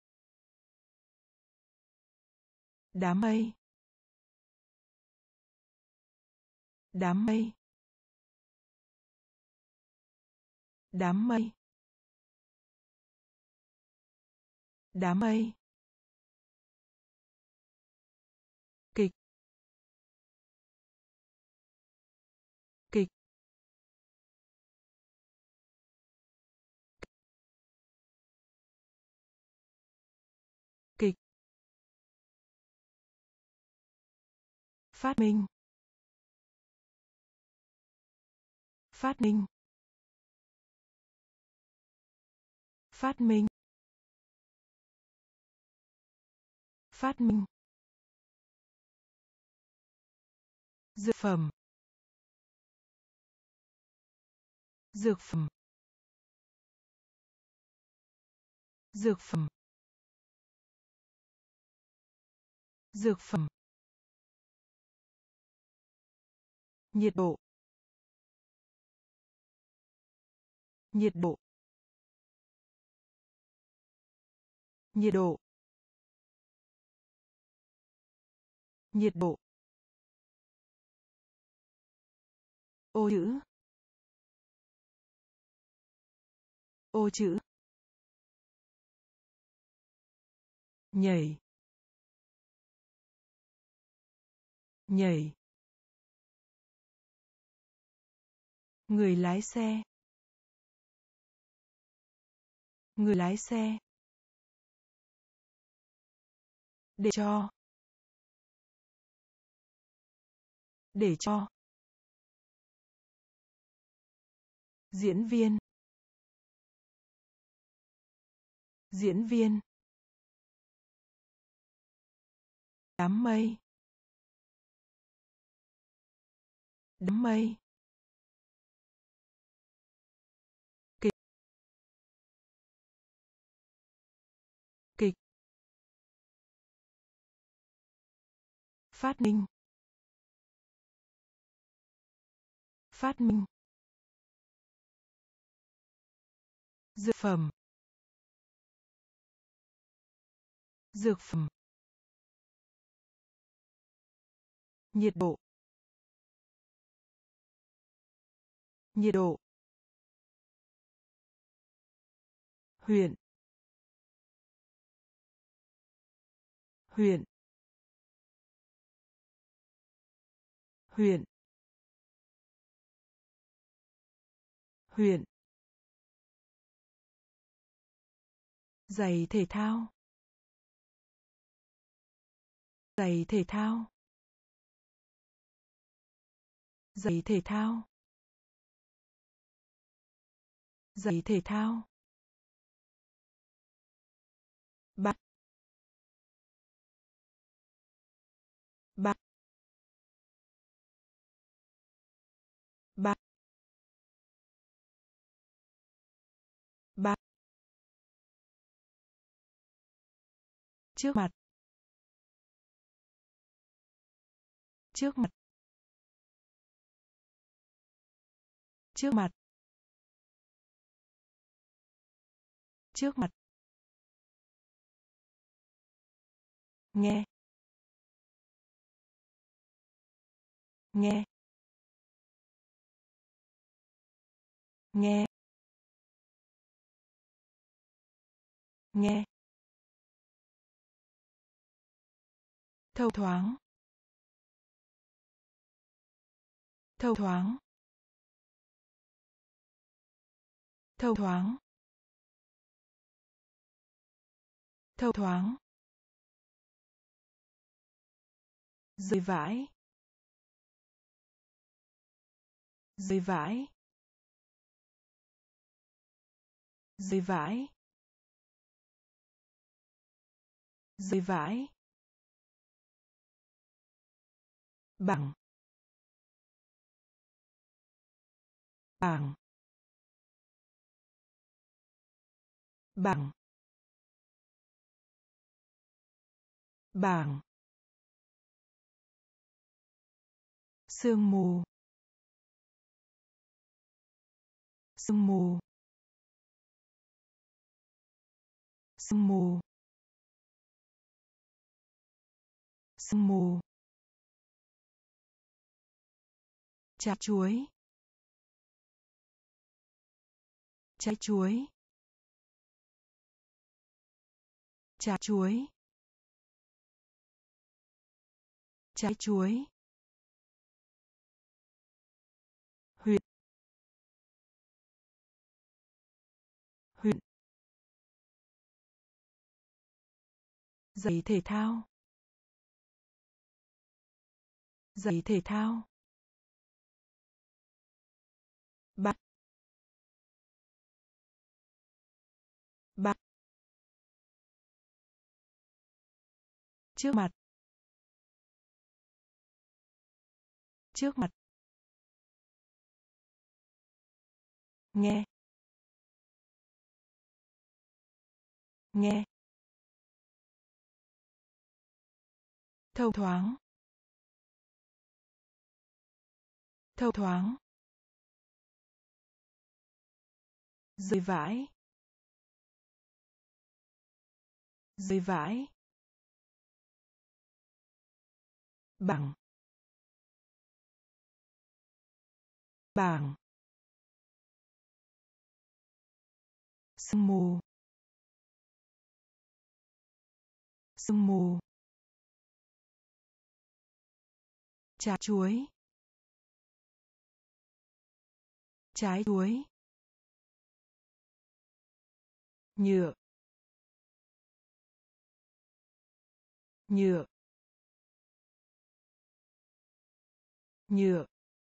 Đám mây. Đám mây. Đám mây. Đám mây. Kịch. Kịch. Kịch. Phát minh. Phát minh. Phát minh. Phát minh. Dược phẩm. Dược phẩm. Dược phẩm. Dược phẩm. Nhiệt độ. Nhiệt độ. Nhiệt độ. Nhiệt độ. Ô chữ. Ô chữ. Nhảy. Nhảy. Người lái xe. Người lái xe. Để cho. Để cho. Diễn viên. Diễn viên. Đám mây. Đám mây. Kịch. Kịch. Phát minh. Phát minh. Dược phẩm. Dược phẩm. Nhiệt độ. Nhiệt độ. Huyện. Huyện. Huyện. Huyện. Giày thể thao. Giày thể thao. Giày thể thao. Giày thể thao. Bắt. Bắt. Bắt. Bắt. Trước mặt. Trước mặt. Trước mặt. Trước mặt. Nghe. Nghe. Nghe. Nghe. Thâu thoáng. Thâu thoáng. Thâu thoáng. Thâu thoáng. Rơi vãi. Rơi vãi. Rơi vãi. Rơi vãi. Bằng. Bằng. Bằng. Bảng. Sương mù. Sương mù. Sương mù. Sương mù. Trái chuối. Trái chuối. Trái chuối. Trái chuối. Huyện. Huyện. Giày thể thao. Giày thể thao. Bắt. Bắt. Trước mặt. Trước mặt. Nghe. Nghe. Thâu thoáng. Thâu thoáng. Rơi vãi. Rơi vãi. Bảng. Bảng. Sương mù. Sương mù. Trái chuối. Trái chuối. Nhựa. Nhựa. Nhựa.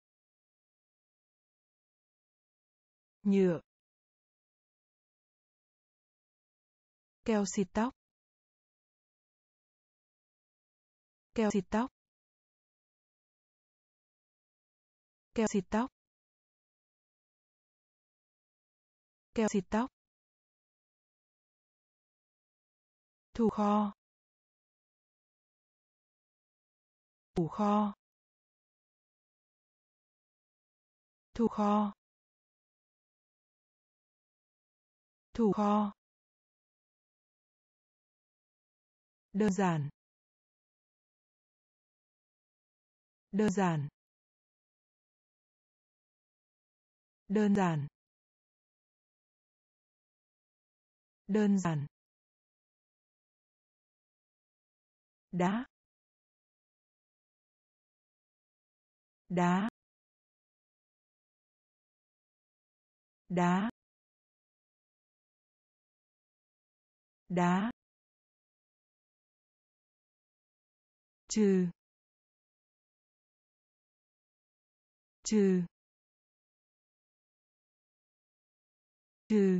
Nhựa. Keo xịt tóc. Keo xịt tóc. Keo xịt tóc. Keo xịt tóc. Thủ kho. Thủ kho. Thủ kho. Thủ kho. Đơn giản. Đơn giản. Đơn giản. Đơn giản. Đá. Đá. Đá. Đá. Trừ. Trừ. Trừ.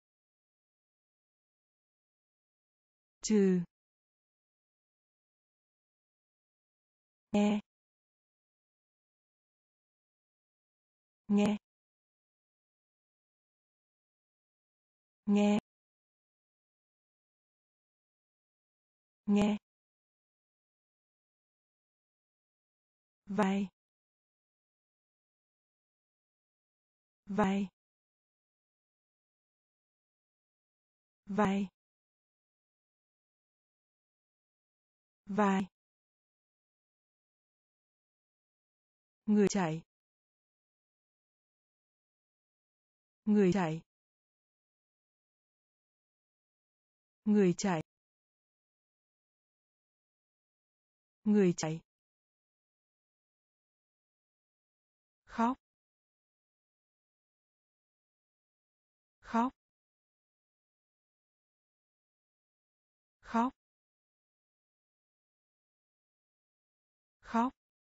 Trừ. Nghe. Nghe. Nghe. Nghe. Vai. Vai. Vai. Vai. Người chạy. Người chạy. Người chạy. Người chạy. Khóc. Khóc. Khóc. Khóc.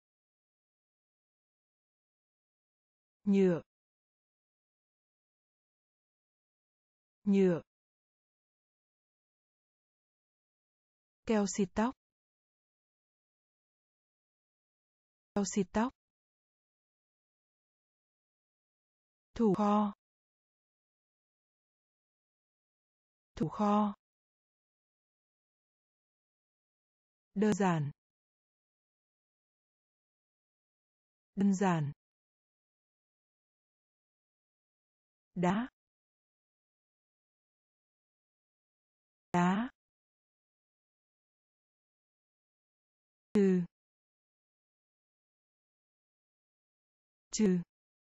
Nhựa. Nhựa. Keo xịt tóc. Keo xịt tóc. Thủ kho. Thủ kho. Đơn giản. Đơn giản. Đá. Đá. Trừ. Trừ.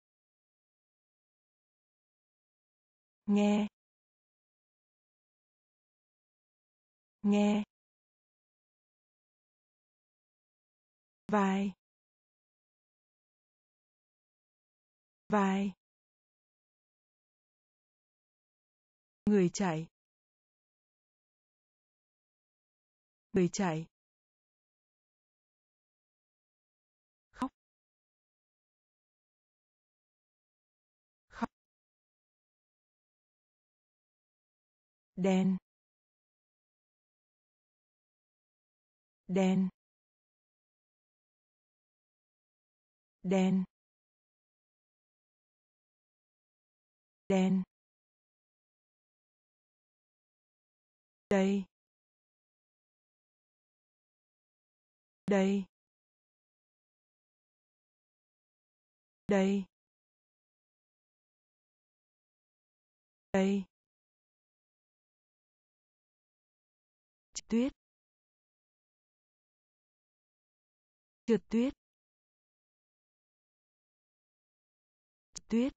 Nghe. Nghe. Vai. Vai. Người chạy. Người chạy. Khóc. Khóc. Đen. đen đen đen đây đây đây đây trượt tuyết trượt tuyết trượt tuyết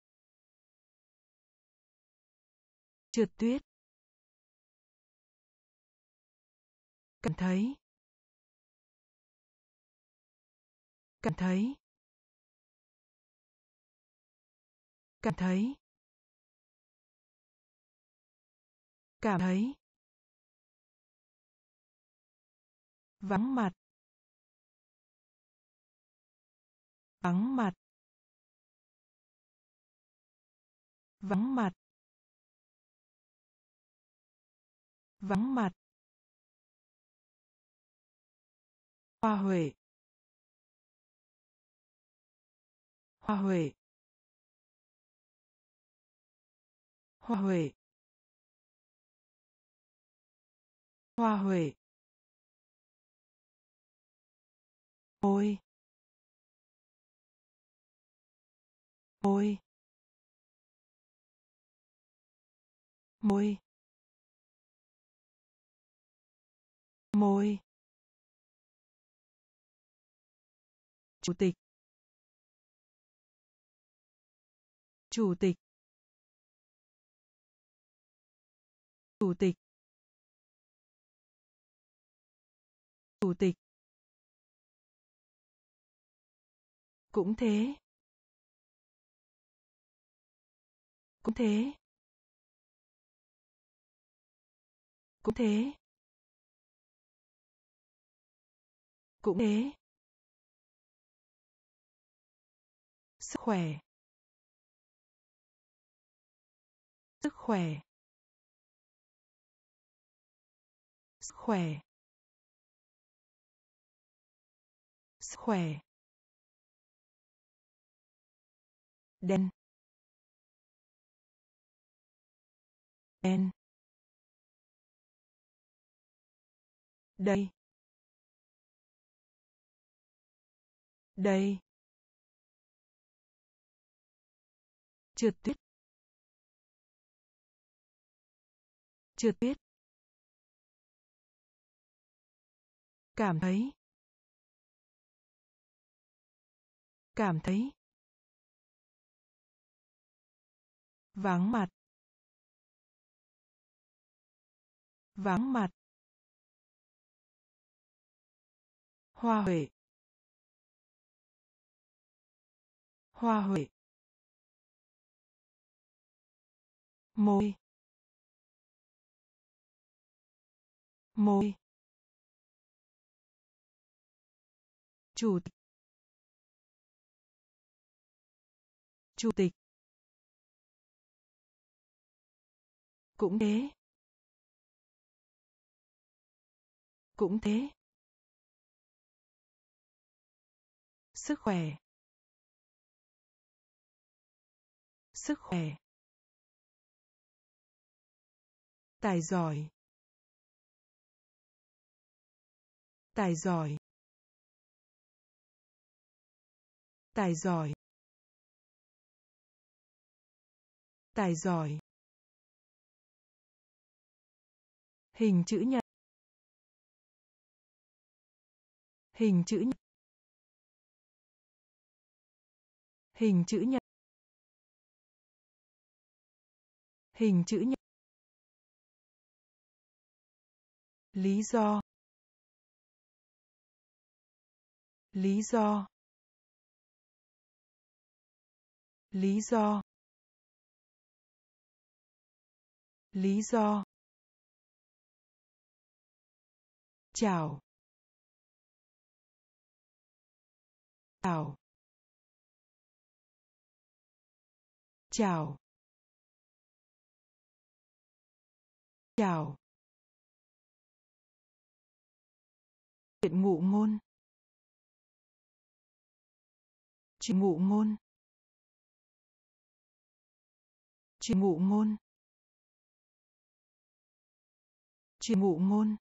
trượt tuyết cảm thấy cảm thấy cảm thấy cảm thấy vắng mặt vắng mặt vắng mặt vắng mặt hoa huệ hoa huệ hoa huệ hoa huệ ôi ôi môi môi chủ tịch chủ tịch chủ tịch chủ tịch cũng thế cũng thế cũng thế cũng thế sức khỏe sức khỏe sức khỏe sức khỏe đen đen đây đây trượt tuyết trượt tuyết cảm thấy cảm thấy vắng mặt vắng mặt hoa huệ hoa huệ môi môi chủ tịch chủ tịch cũng thế cũng thế sức khỏe sức khỏe tài giỏi tài giỏi tài giỏi tài giỏi hình chữ nhật hình chữ nhật hình chữ nhật hình chữ nhật lý do lý do lý do lý do chào chào chào chào Chuyện ngụ ngôn. Chuyện ngụ ngôn. Chuyện ngụ ngôn. Chuyện ngụ ngôn.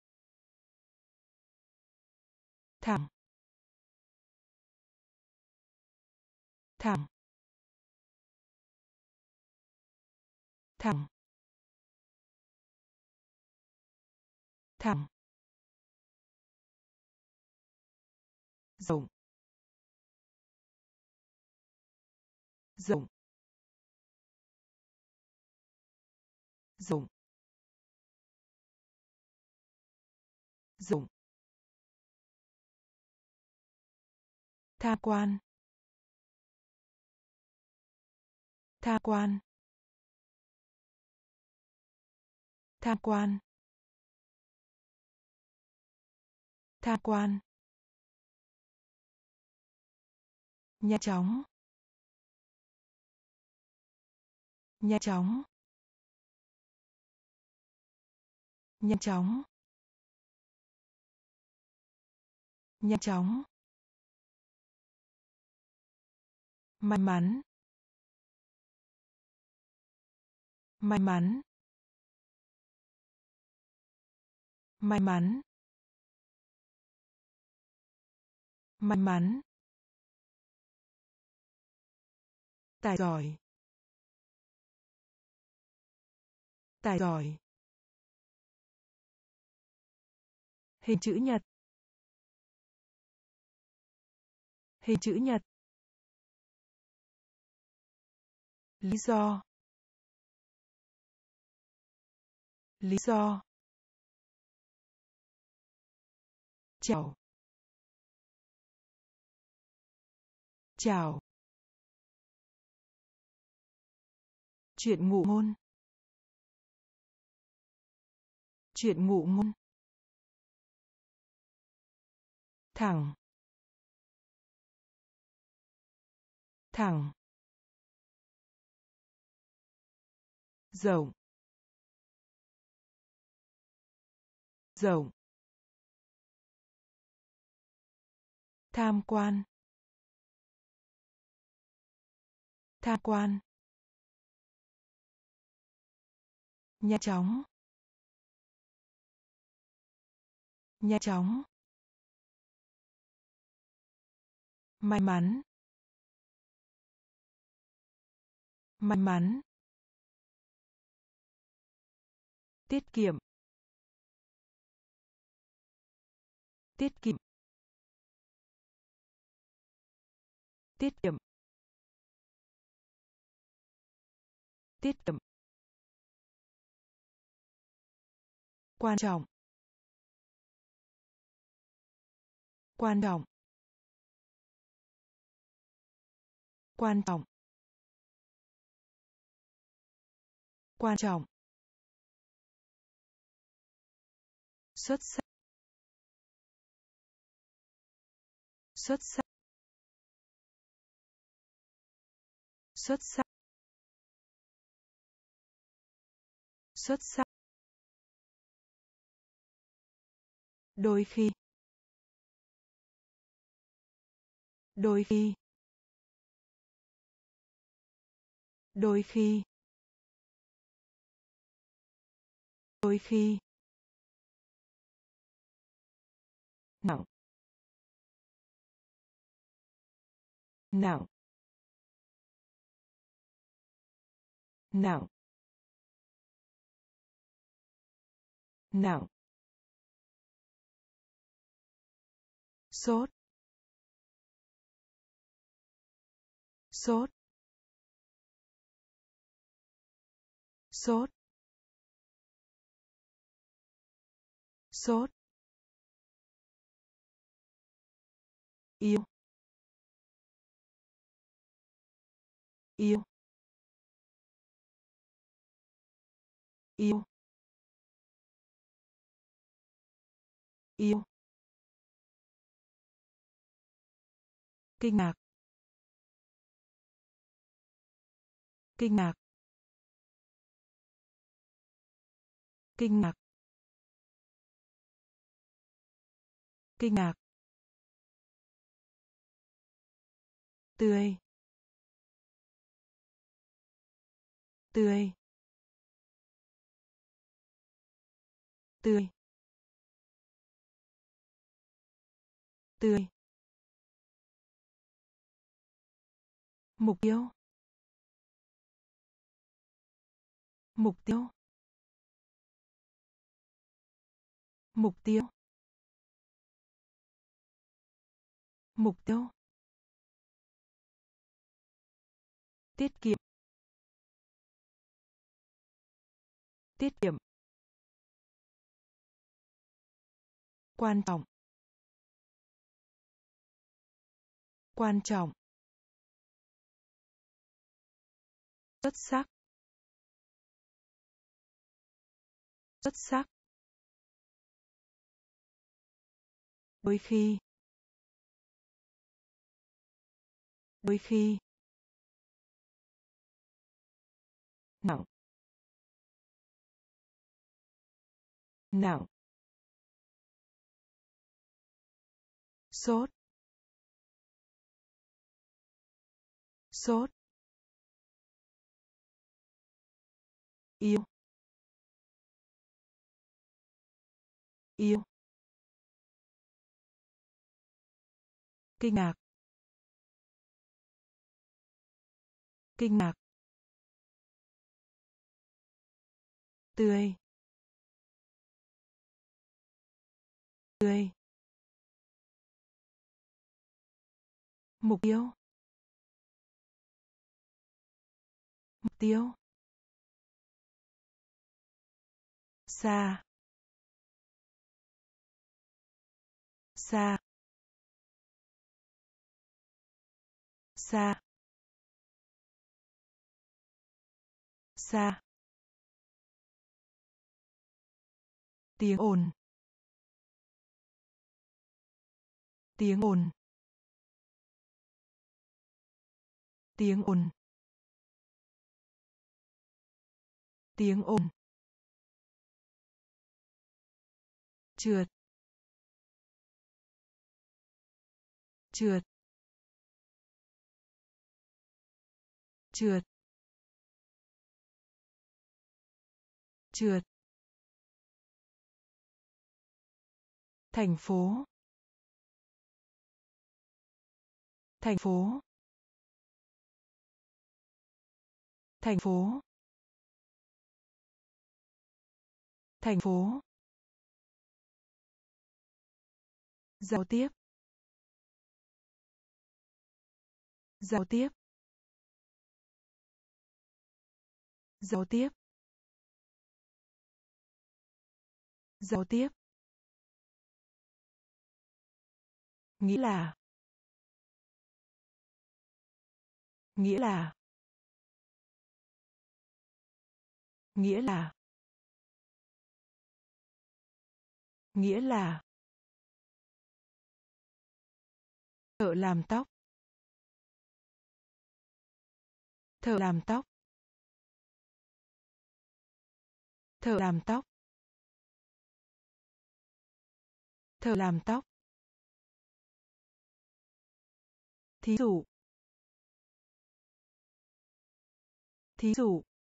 Thẳng. Thẳng. Thẳng. Thẳng. Rộng. Rộng. Rộng. Rộng. Tha quan. Tha quan. Tha quan. Tha quan. Nhanh chóng. Nhanh chóng. Nhanh chóng. Nhanh chóng. May mắn. May mắn. May mắn. May mắn. Tài giỏi. Tài giỏi. Hình chữ nhật. Hình chữ nhật. Lý do. Lý do. Chào. Chào. Chuyện ngụ ngôn. Chuyện ngụ ngôn. Thẳng. Thẳng. Rộng. Rộng. Tham quan. Tham quan. Nhanh chóng. Nhanh chóng. May mắn. May mắn. Tiết kiệm. Tiết kiệm. Tiết kiệm. Tiết kiệm. Quan trọng. Quan trọng. Quan trọng. Quan trọng. Xuất sắc. Xuất sắc. Xuất sắc. Xuất sắc. Đôi khi. Đôi khi. Đôi khi. Đôi khi. Nặng. Nặng. Nặng. Nặng. Sốt. Sốt. Sốt. Sốt. Yêu. Yêu. Yêu. Yêu. Kinh ngạc. Kinh ngạc. Kinh ngạc. Kinh ngạc. Tươi. Tươi. Tươi. Tươi. Mục tiêu. Mục tiêu. Mục tiêu. Mục tiêu. Tiết kiệm. Tiết kiệm. Quan trọng. Quan trọng. Xuất sắc. Xuất sắc. Đôi khi. Đôi khi. Nặng. Nặng. Sốt. Sốt. Yêu. Yêu. Kinh ngạc. Kinh ngạc. Tươi. Tươi. Mục tiêu. Mục tiêu. Xa. Xa. Xa. Xa. Tiếng ồn. Tiếng ồn. Tiếng ồn. Tiếng ồn. Trượt. Trượt. Trượt. Trượt. Thành phố. Thành phố. Thành phố. Thành phố. Giao tiếp. Giao tiếp. Giao tiếp. Giao tiếp. Nghĩa là. Nghĩa là. Nghĩa là. Nghĩa là. Thợ làm tóc. Thợ làm tóc. Thợ làm tóc. Thợ làm tóc. Thí dụ. Thí dụ.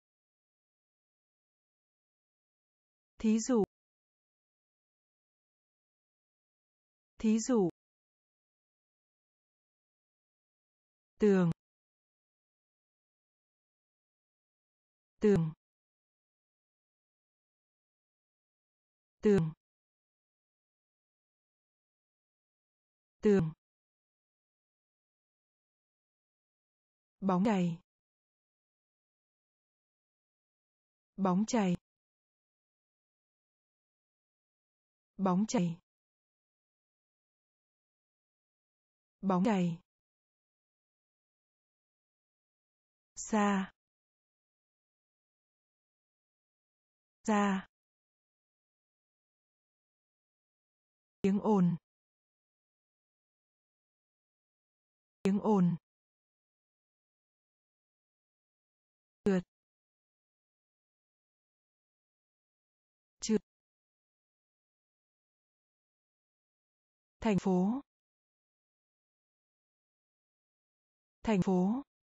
Thí dụ. Thí dụ. Tường. Tường. Tường. Tường. Bóng chày. Bóng chày. Bóng chày. Bóng chày. Xa. Xa. Tiếng ồn. Tiếng ồn. Trượt. Trượt. thành phố, thành phố,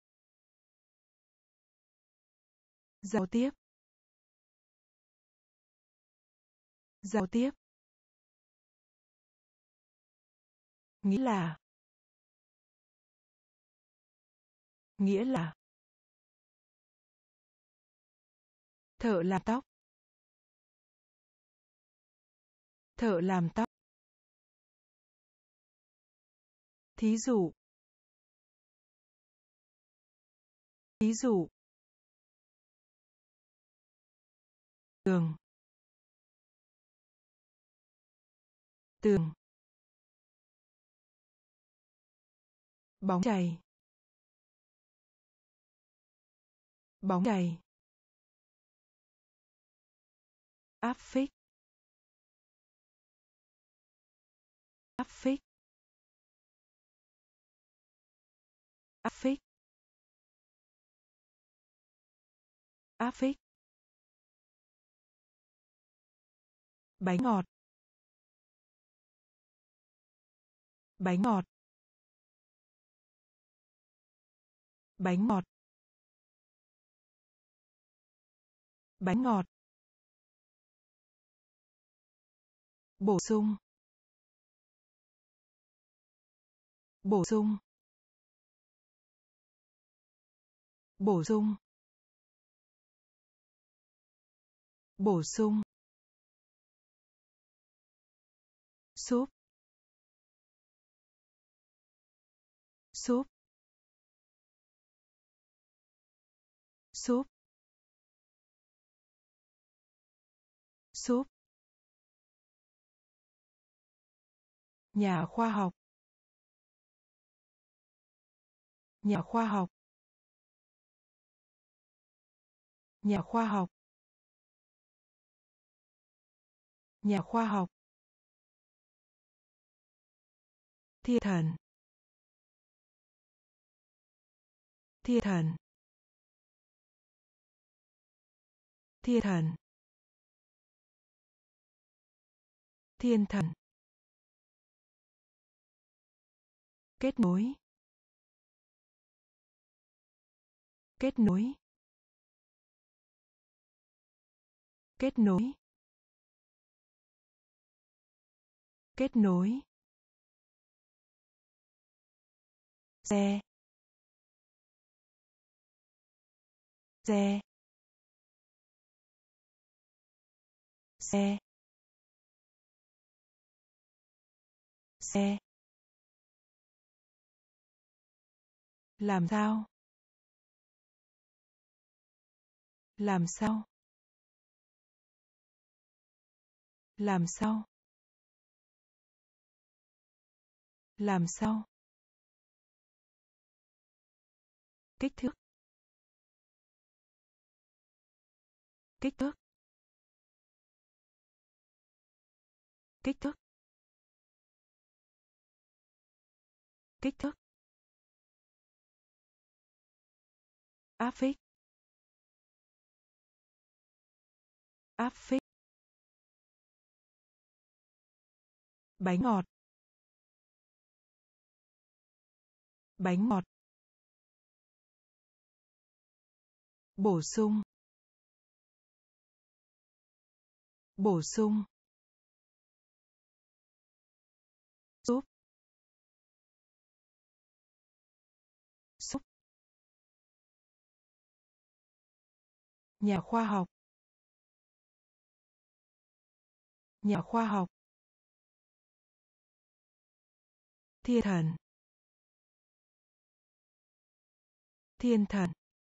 giao tiếp, giao tiếp, nghĩa là, nghĩa là, thợ làm tóc, thợ làm tóc, thí dụ, thí dụ, tường, tường, bóng chày, bóng chày, áp phích, áp phích, áp phích, áp phích, bánh ngọt, bánh ngọt, bánh ngọt, bánh ngọt, bổ sung, bổ sung, bổ sung, bổ sung, súp, súp, súp, súp, nhà khoa học, nhà khoa học, nhà khoa học, nhà khoa học, thiên thần, thiên thần, thiên thần, thiên thần, kết nối, kết nối, kết nối, kết nối, xe, xe, xe, xe, làm sao, làm sao, làm sao, làm sao, kích thước, kích thước, kích thước, kích thước, áp phích, áp phích, bánh ngọt, bánh ngọt, bổ sung, bổ sung, súp, súp, nhà khoa học, nhà khoa học, thiên thần, thiên thần,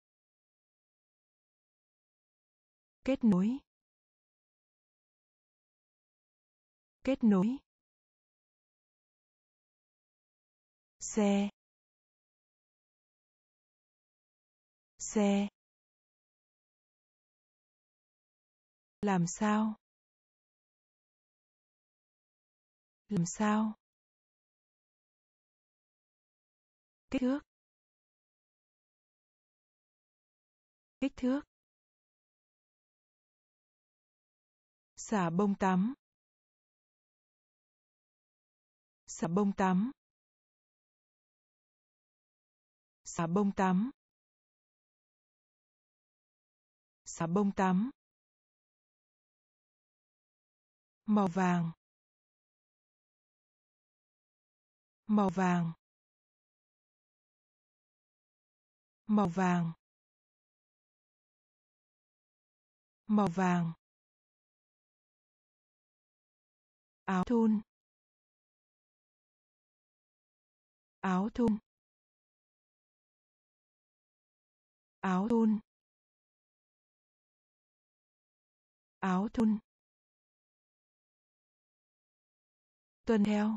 kết nối, kết nối, xe, xe, làm sao, làm sao, kích thước, kích thước, xả bông tắm, Xà bông tắm. Xà bông tắm. Xà bông tắm. Màu vàng. Màu vàng. Màu vàng. Màu vàng. Áo thun. Áo thun. Áo thun. Áo thun. Tuần theo.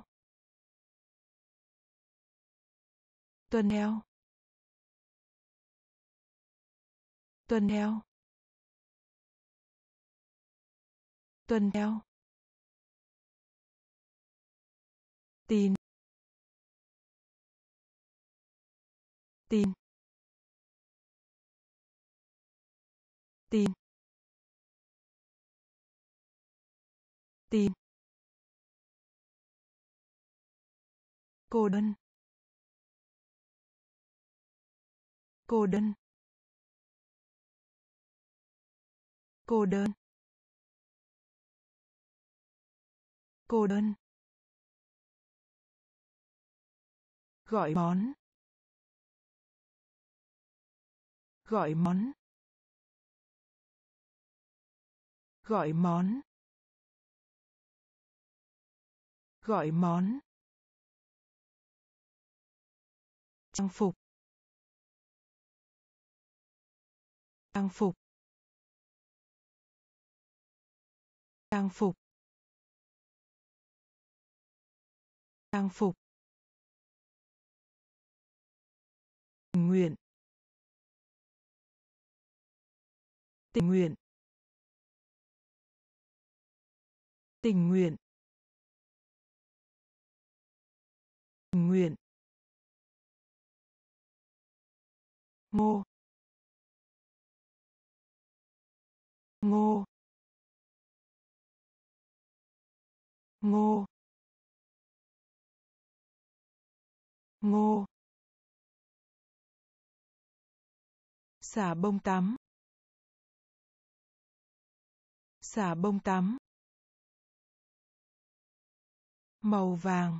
Tuần theo. Tuần theo. Tuần theo. Tin. Tin. Tin. Tin. Cô đơn. Cô đơn. Cô đơn. Cô đơn. Gọi món. Gọi món. Gọi món. Gọi món. Trang phục. Trang phục. Trang phục. Trang phục. Tình nguyện. Tình nguyện. Tình nguyện. Tình nguyện. Ngô. Ngô. Ngô. Ngô. Xà bông tắm. Xà bông tắm. Màu vàng.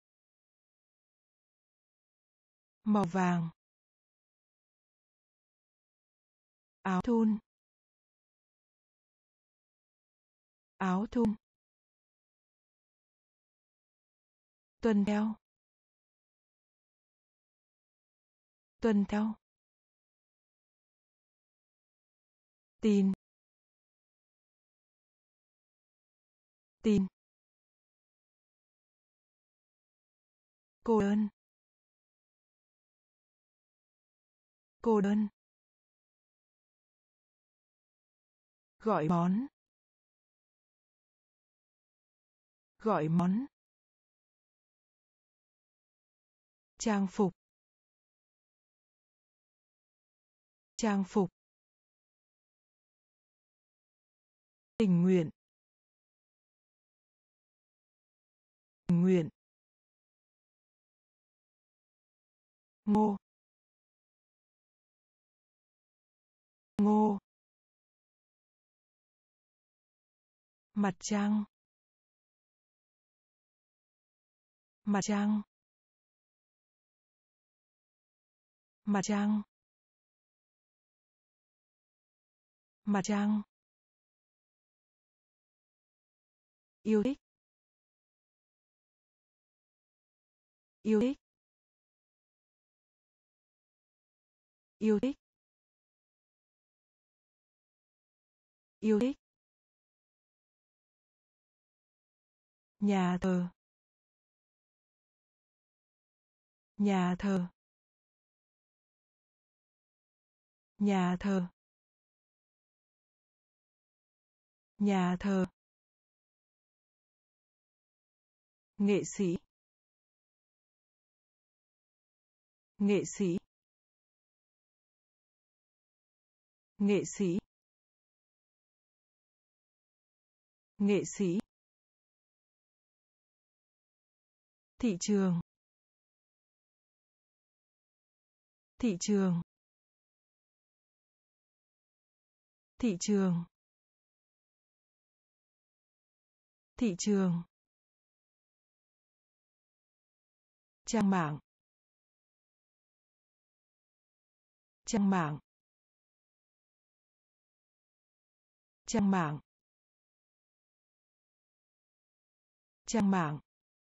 Màu vàng. Áo thun. Áo thun. Tuần theo. Tuần theo. Tin. Tin. Cô đơn. Cô đơn. Gọi món. Gọi món. Trang phục. Trang phục. Tình nguyện. Tình nguyện. Ngô. Ngô. Mặt trăng. Mặt trăng. Mặt trăng. Mặt trăng. Yêu thích. Yêu thích. Yêu thích. Yêu thích. Nhà thờ. Nhà thờ. Nhà thờ. Nhà thờ. Nghệ sĩ. Nghệ sĩ. Nghệ sĩ. Nghệ sĩ. Thị trường. Thị trường. Thị trường. Thị trường. Trang mạng. Trang mạng. Trang mạng. Trang mạng.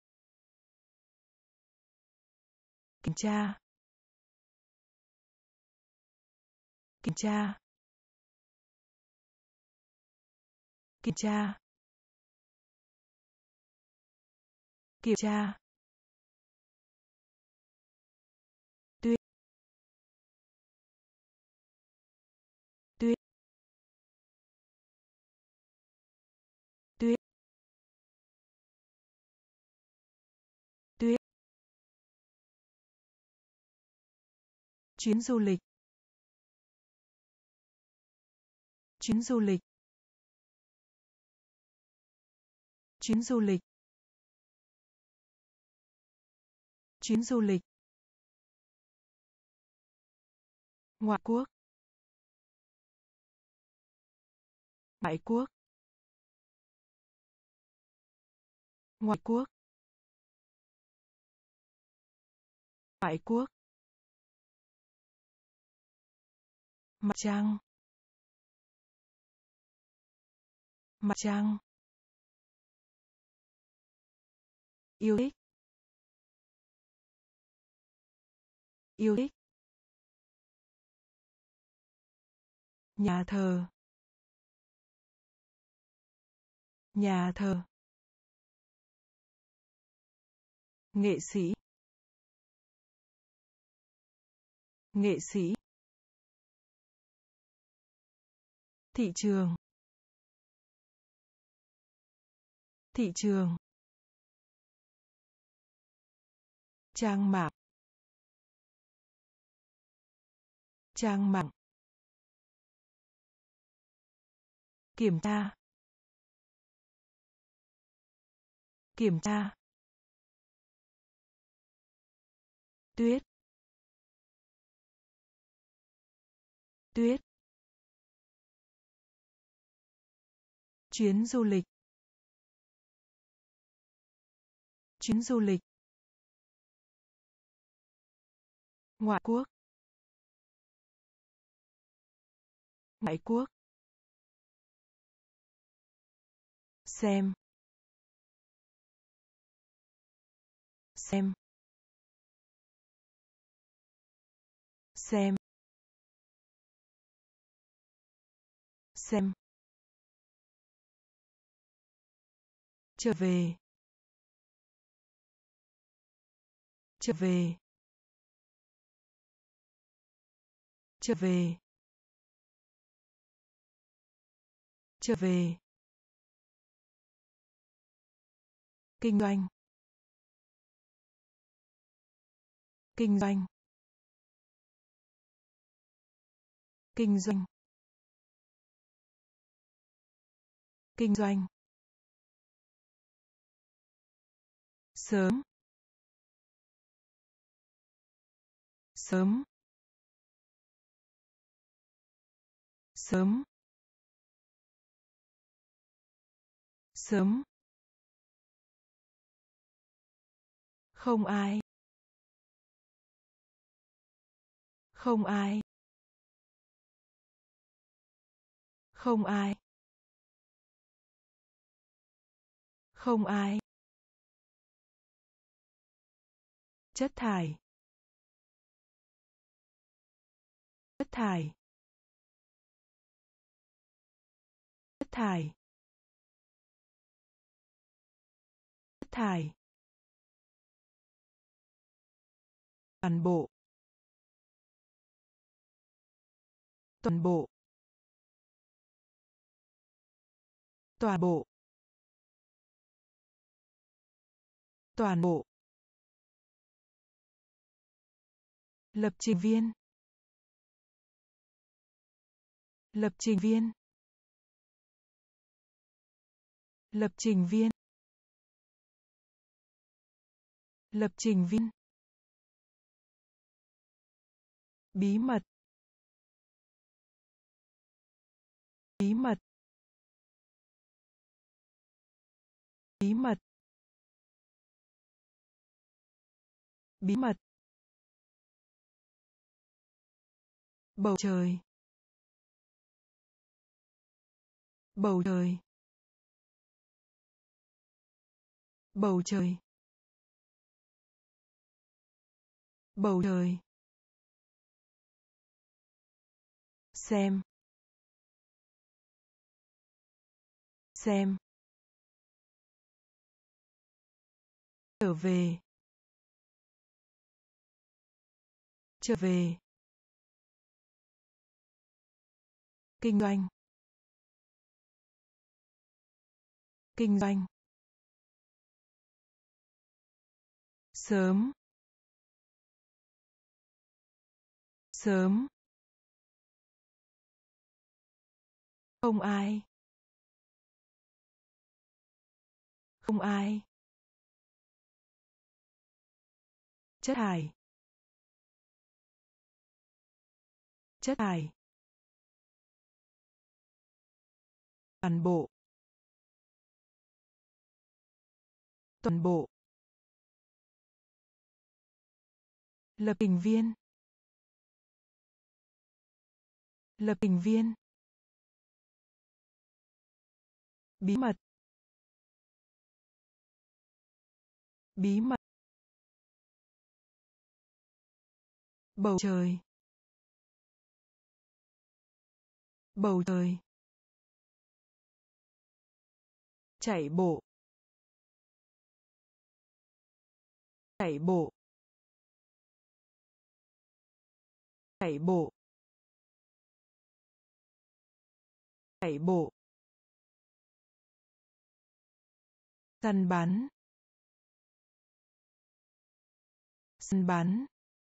Kiểm tra. Kiểm tra. Kiểm tra. Kiểm tra. Tuyết. Tuyết. Tuyết. Tuyết. Chuyến du lịch. Chuyến du lịch. Chuyến du lịch. Chuyến du lịch. Ngoại quốc. Ngoại quốc. Ngoại quốc. Ngoại quốc. Mặt trăng. Mặt trăng. Yêu thích. Yêu thích. Nhà thờ. Nhà thờ. Nghệ sĩ. Nghệ sĩ. Thị trường. Thị trường. Trang mạng. Trang mạng. Kiểm tra. Kiểm tra. Tuyết. Tuyết. Chuyến du lịch. Chuyến du lịch. Ngoại quốc. Ngoại quốc. Xem. Xem. Xem. Xem. Trở về. Trở về. Trở về. Trở về. Kinh doanh. Kinh doanh. Kinh doanh. Kinh doanh. Sớm. Sớm. Sớm. Sớm. Không ai. Không ai. Không ai. Không ai. Chất thải. Chất thải. Chất thải. Chất thải. Toàn bộ. Toàn bộ. Toàn bộ. Toàn bộ. Lập trình viên. Lập trình viên. Lập trình viên. Lập trình viên. Bí mật. Bí mật. Bí mật. Bí mật. Bầu trời. Bầu trời. Bầu trời. Bầu trời. Xem. Xem. Trở về. Trở về. Kinh doanh. Kinh doanh. Sớm. Sớm. Không ai. Không ai. Chất thải. Chất thải. Toàn bộ. Toàn bộ. Lập trình viên. Lập trình viên. Bí mật. Bí mật. Bầu trời. Bầu trời. Chạy bộ. Chạy bộ. Chạy bộ. Chạy bộ. Săn bắn. Săn bắn.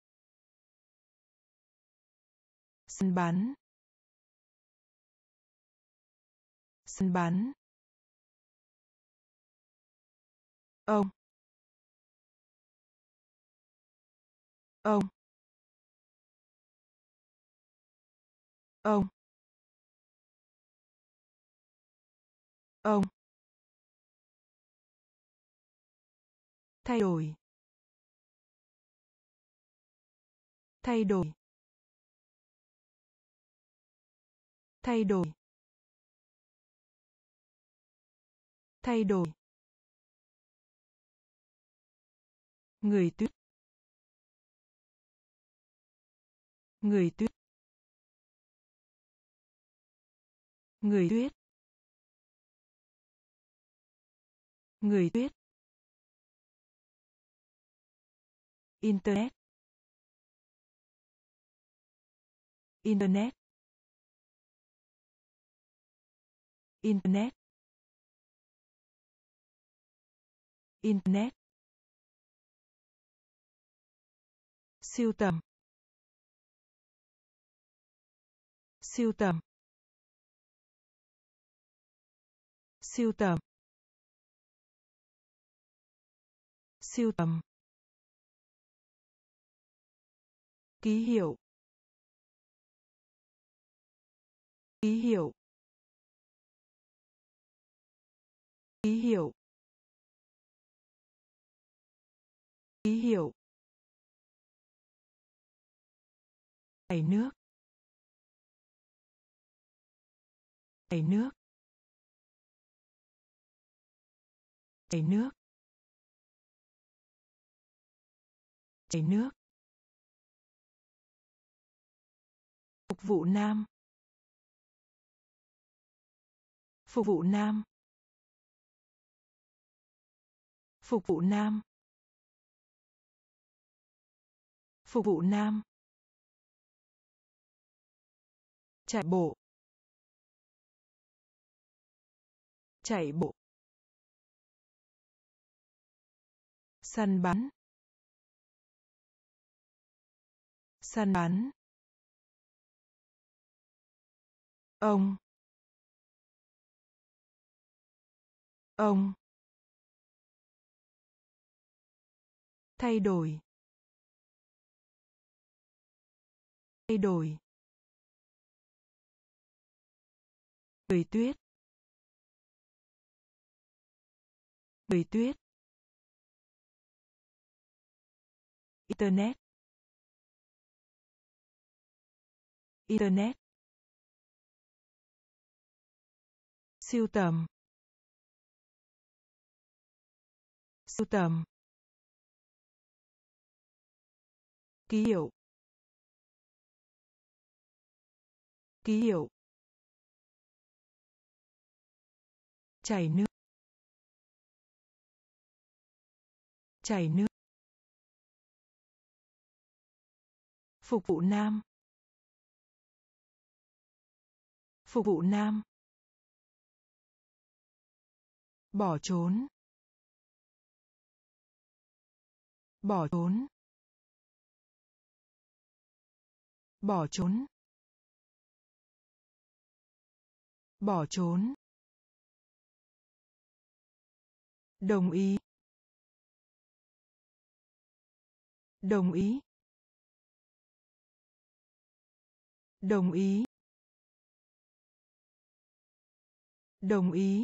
Săn bắn. Săn bắn. Ông. Ông. Ông. Ông. Thay đổi. Thay đổi. Thay đổi. Thay đổi. Người tuyết. Người tuyết. Người tuyết. Người tuyết. Internet. Internet. Internet. Internet. Sưu tầm. Sưu tầm. Sưu tầm. Sưu tầm. Ký hiệu. Ký hiệu. Ký hiệu. Ký hiệu. Chảy nước. Chảy nước. Chảy nước. Chảy nước. Phục vụ nam. Phục vụ nam. Phục vụ nam. Phục vụ nam. Chạy bộ. Chạy bộ. Săn bắn. Săn bắn. Ông. Ông. Thay đổi. Thay đổi. Người tuyết. Người tuyết. Internet. Internet. Sưu tầm. Sưu tầm. Ký hiệu. Ký hiệu. Chảy nước. Chảy nước. Phục vụ nam. Phục vụ nam. Bỏ trốn. Bỏ trốn. Bỏ trốn. Bỏ trốn. Đồng ý. Đồng ý. Đồng ý. Đồng ý.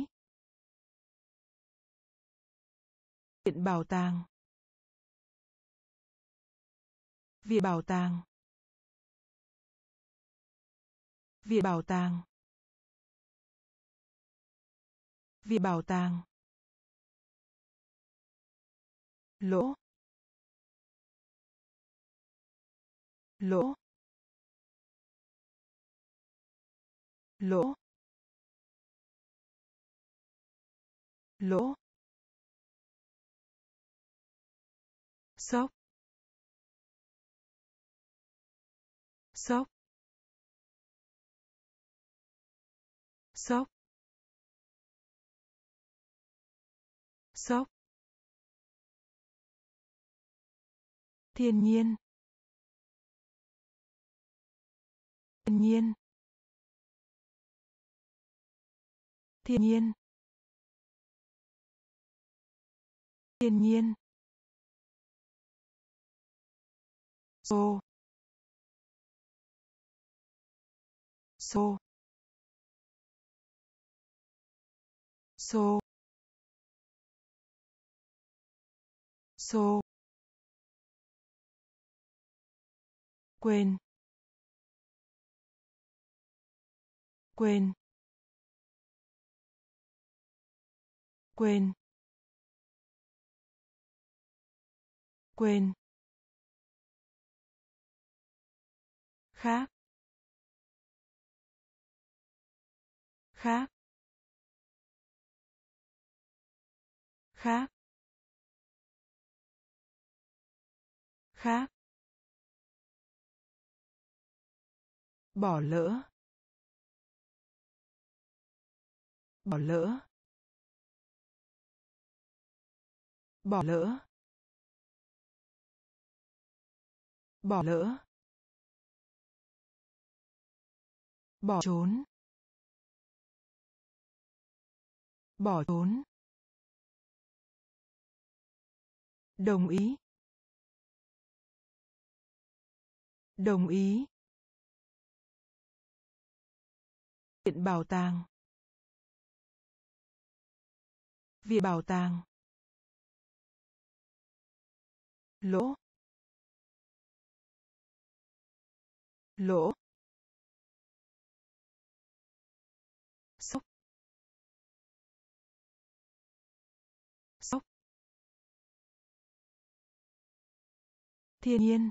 Viện bảo tàng. Viện bảo tàng. Viện bảo tàng. Viện bảo tàng. Lỗ. Lỗ. Lỗ. Lỗ. Sốc. Sốc. Sốc. Sốc. Thiên nhiên. Thiên nhiên. Thiên nhiên. Thiên nhiên. Xô. Xô. Xô. Xô. Quên. Quên. Quên. Quên. Khác. Khác. Khác. Khác. Bỏ lỡ. Bỏ lỡ. Bỏ lỡ. Bỏ lỡ. Bỏ trốn. Bỏ trốn. Đồng ý. Đồng ý. Viện bảo tàng. Viện bảo tàng. Lỗ. Lỗ. Sốc. Sốc. Thiên nhiên.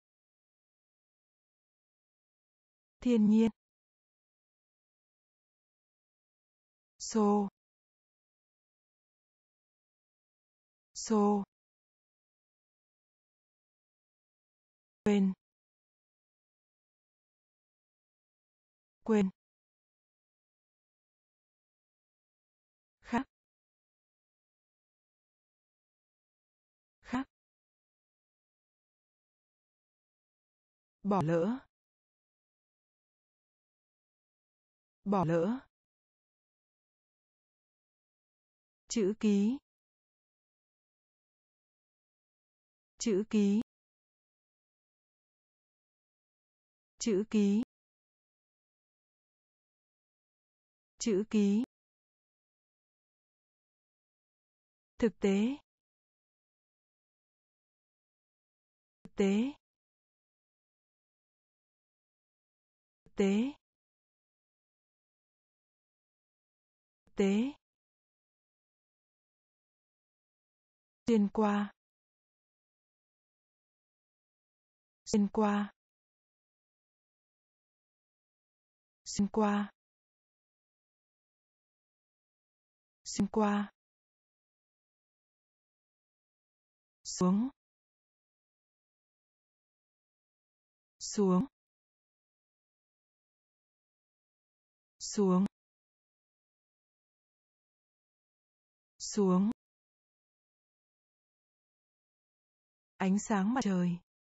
Thiên nhiên. Xô. Xô. Quên. Quên. Khác. Khác. Bỏ lỡ. Bỏ lỡ. Chữ ký. chữ ký, chữ ký, chữ ký, thực tế, thực tế, thực tế, thực tế, xuyên qua, xuyên qua, xuyên qua, xuyên qua, xuống, xuống, xuống, xuống, ánh sáng mặt trời,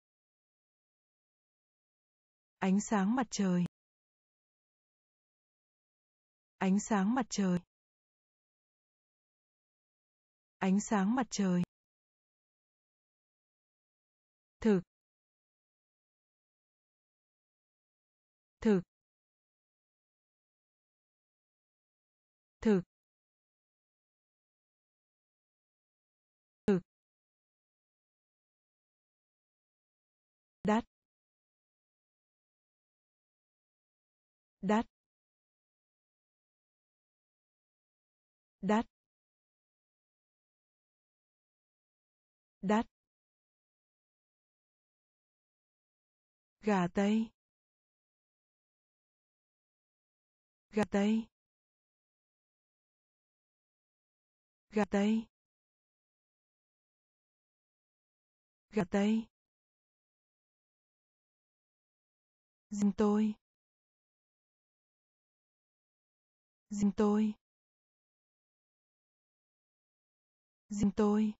ánh sáng mặt trời, ánh sáng mặt trời, ánh sáng mặt trời, thực, thực, thực, thực, đắt, đắt, đắt, đắt, gà tây, gà tây, gà tây, gà tây, riêng tôi, riêng tôi, riêng tôi,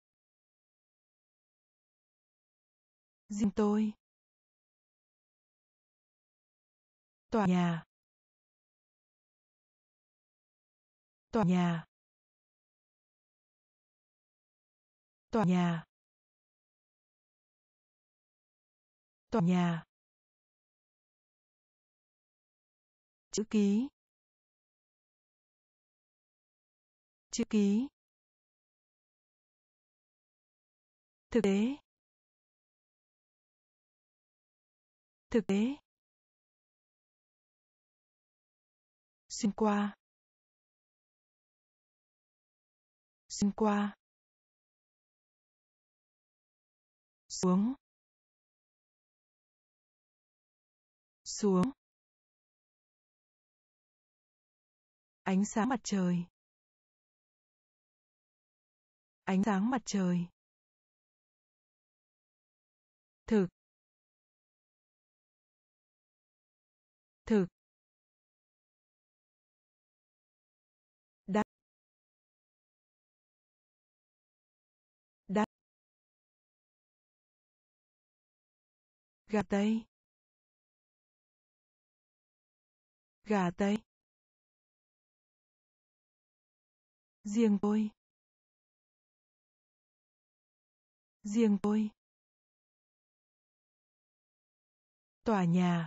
riêng tôi, tòa nhà, tòa nhà, tòa nhà, tòa nhà, chữ ký, chữ ký, thực tế, thực tế, xuyên qua, xuyên qua, xuống, xuống, ánh sáng mặt trời, ánh sáng mặt trời, thực, thực, đắt, đắt, gà tây, gà tây, riêng tôi, riêng tôi, tòa nhà,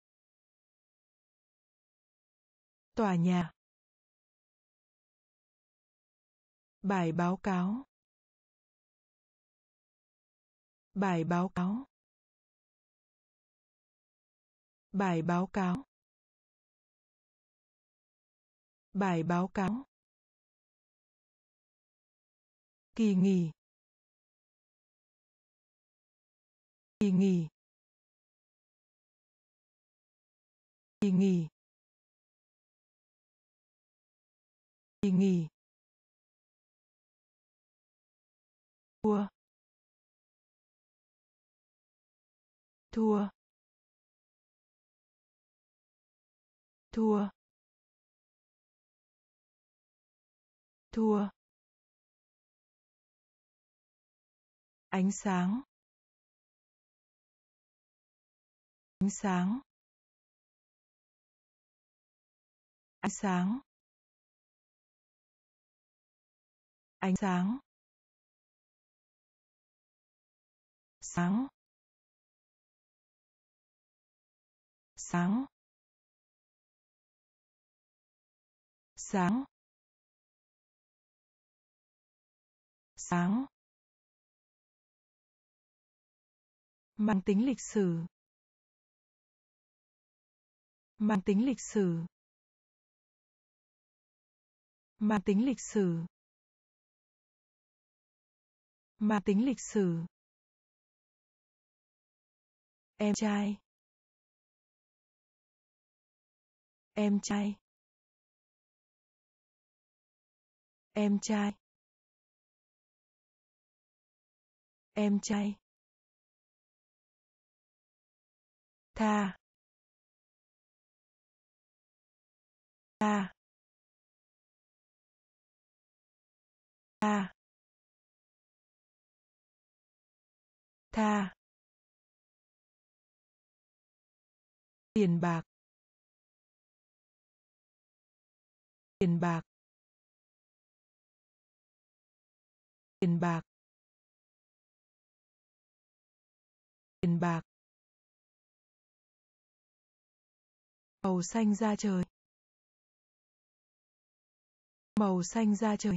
tòa nhà, bài báo cáo, bài báo cáo, bài báo cáo, bài báo cáo, kỳ nghỉ, kỳ nghỉ, kỳ nghỉ, kỳ nghỉ, thua, thua, thua, thua, ánh sáng, ánh sáng, ánh sáng, ánh sáng, sáng, sáng, sáng, sáng, mang tính lịch sử, mang tính lịch sử, mang tính lịch sử, mang tính lịch sử, em trai, em trai, em trai, em trai, tha, tha, tha, tha, tiền bạc, tiền bạc, tiền bạc, tiền bạc, màu xanh da trời, màu xanh da trời,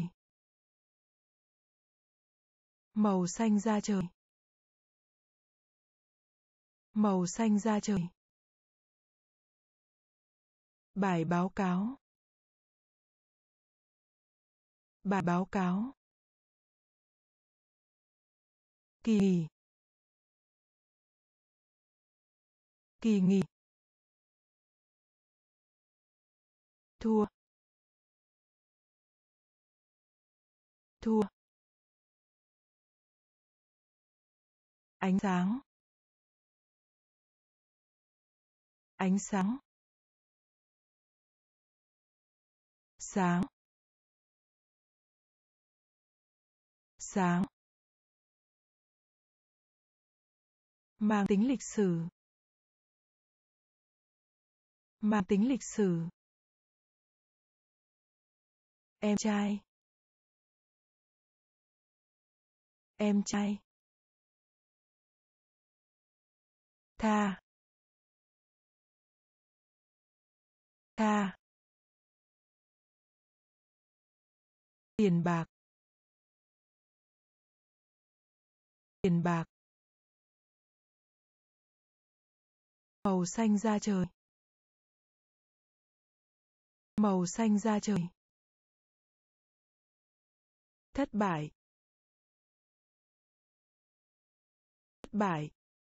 màu xanh da trời, màu xanh da trời, bài báo cáo, bài báo cáo, kỳ nghỉ, kỳ nghỉ, thua, thua, ánh sáng, ánh sáng, sáng, sáng, mang tính lịch sử, mang tính lịch sử, em trai, em trai, tha, tha, tiền bạc, tiền bạc, màu xanh da trời, màu xanh da trời, thất bại, thất bại,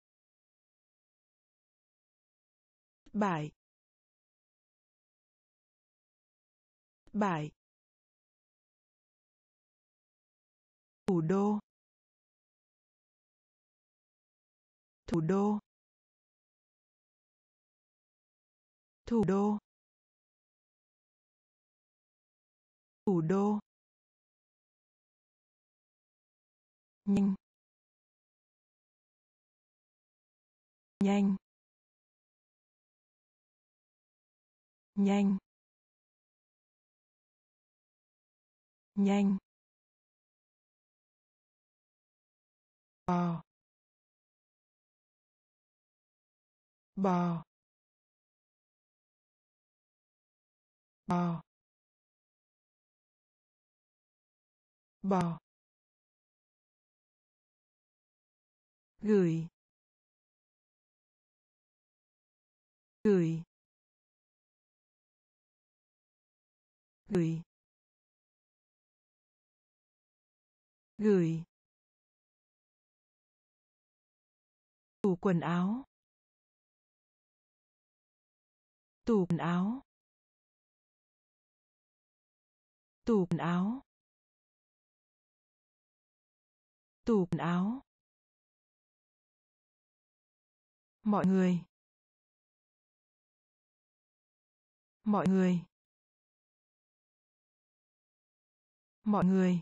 thất bại, thất bại, thủ đô, thủ đô, thủ đô, thủ đô, nhanh, nhanh, nhanh, nhanh, bò, bò, bò, bò, gửi, gửi, gửi, gửi, tủ quần áo, tủ quần áo, tủ quần áo, tủ quần áo, mọi người, mọi người, mọi người,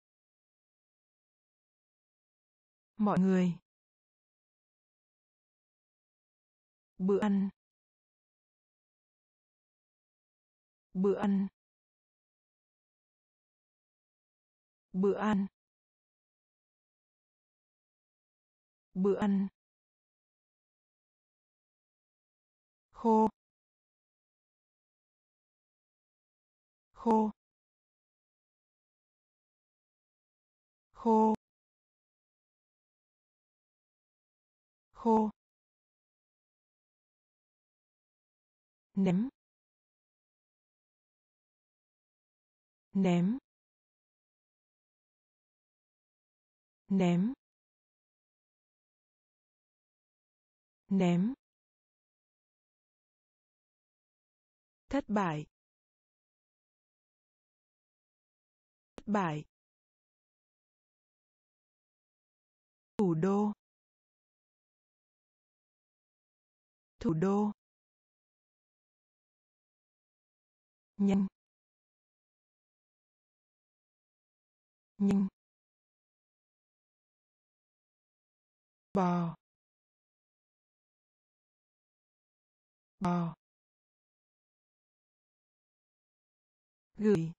mọi người, bữa ăn, bữa ăn, bữa ăn, Bữa ăn. Khô. Khô. Khô. Khô. Ném. Ném. Ném. Ném. Thất bại. Thất bại. Thủ đô. Thủ đô. Nhanh. Nhanh. Bò. Bò. Gửi.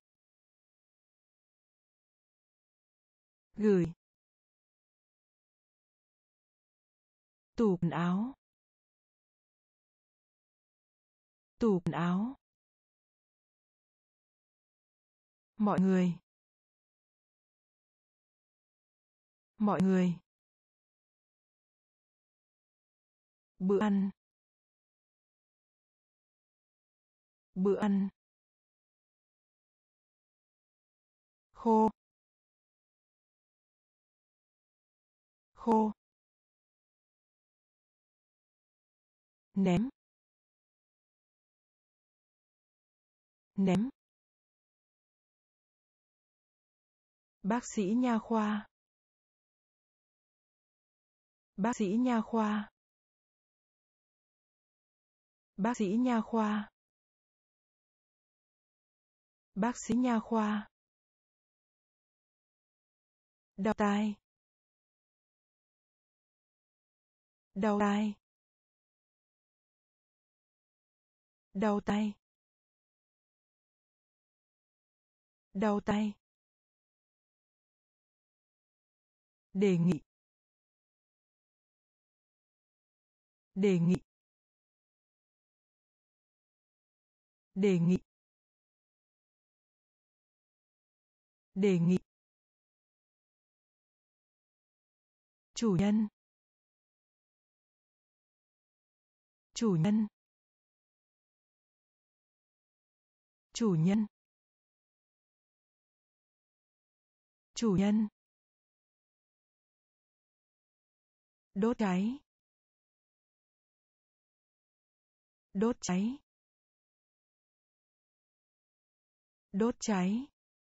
Gửi. Tủ quần áo. Tủ quần áo. Mọi người. Mọi người. Bữa ăn. Bữa ăn. Khô. Khô. Ném. Ném. Bác sĩ nha khoa. Bác sĩ nha khoa. Bác sĩ nha khoa. Bác sĩ nha khoa. Đau tai. Đau tai. Đau tay. Đau tay. Đề nghị. Đề nghị. Đề nghị. Đề nghị. Chủ nhân. Chủ nhân. Chủ nhân. Chủ nhân. Đốt cháy. Đốt cháy. Đốt cháy.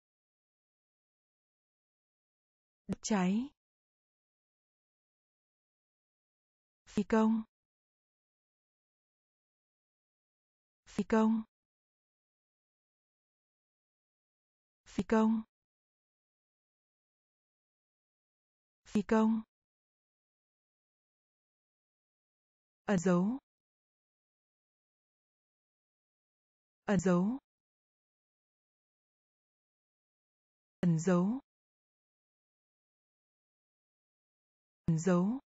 Đốt cháy. Phi công. Phi công. Phi công. Phi công. Ẩn dấu. Ẩn dấu. Ẩn dấu. Ẩn dấu.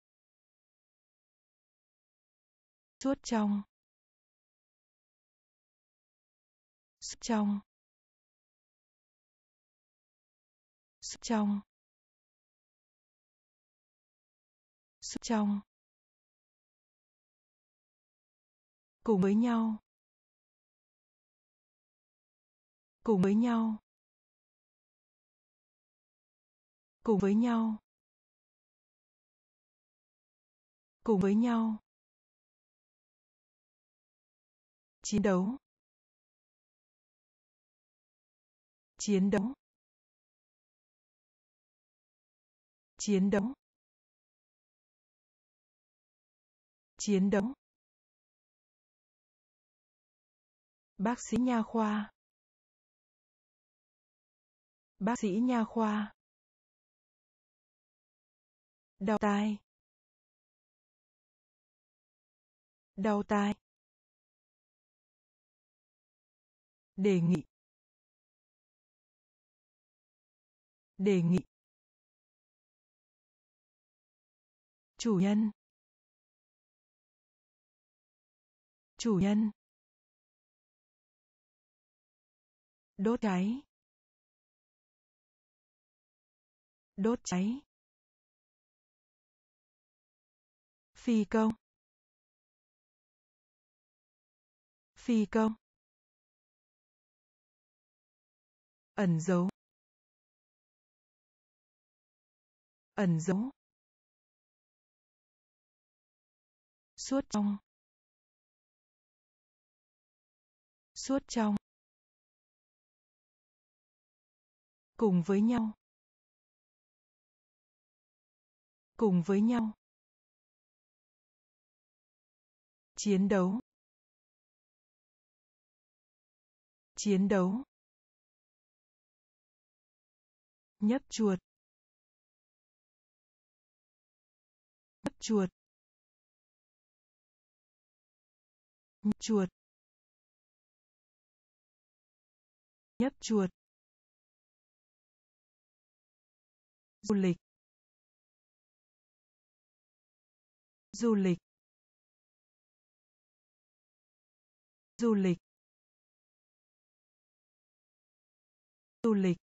Suốt trong. Suốt trong. Suốt trong. Suốt trong. Cùng với nhau. Cùng với nhau. Cùng với nhau. Cùng với nhau. Chiến đấu. Chiến đấu. Chiến đấu. Chiến đấu. Bác sĩ nha khoa. Bác sĩ nha khoa. Đau tai. Đau tai. Đề nghị. Đề nghị. chủ nhân, chủ nhân, đốt cháy, đốt cháy, phi công, phi công, ẩn dấu, ẩn dấu, suốt trong, suốt trong, cùng với nhau, cùng với nhau, chiến đấu, chiến đấu, nhấp chuột, nhấp chuột, nhấp chuột, nhấp chuột, du lịch, du lịch, du lịch, du lịch,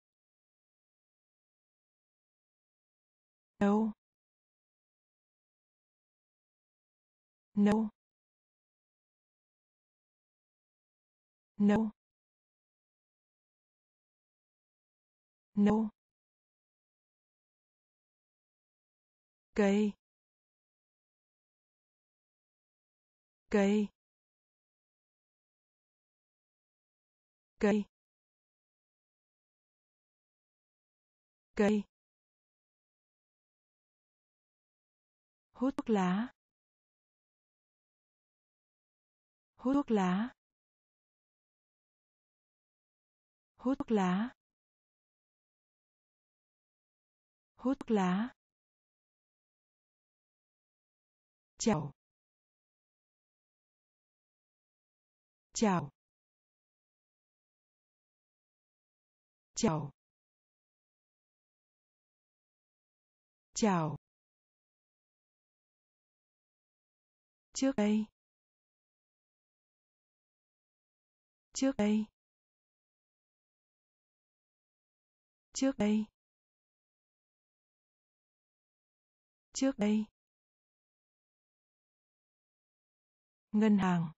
nấu, nấu, nấu, nấu, cây, cây, cây, cây, hút thuốc lá, hút thuốc lá, hút thuốc lá, hút thuốc lá, chào, chào, chào, chào, trước đây, trước đây, trước đây, trước đây, ngân hàng,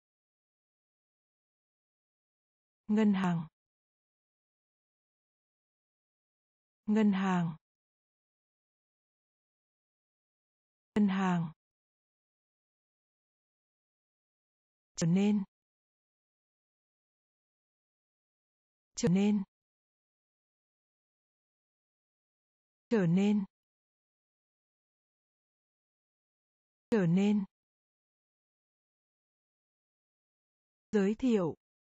ngân hàng, ngân hàng, ngân hàng, trở nên, trở nên, trở nên, trở nên, giới thiệu,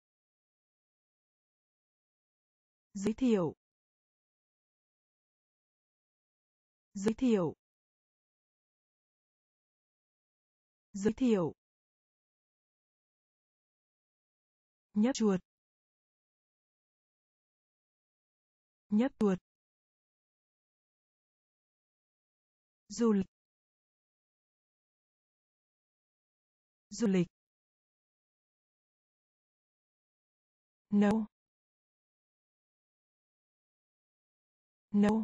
giới thiệu, giới thiệu, giới thiệu, nhấp chuột, nhấp chuột, du lịch, du lịch, nấu, nấu,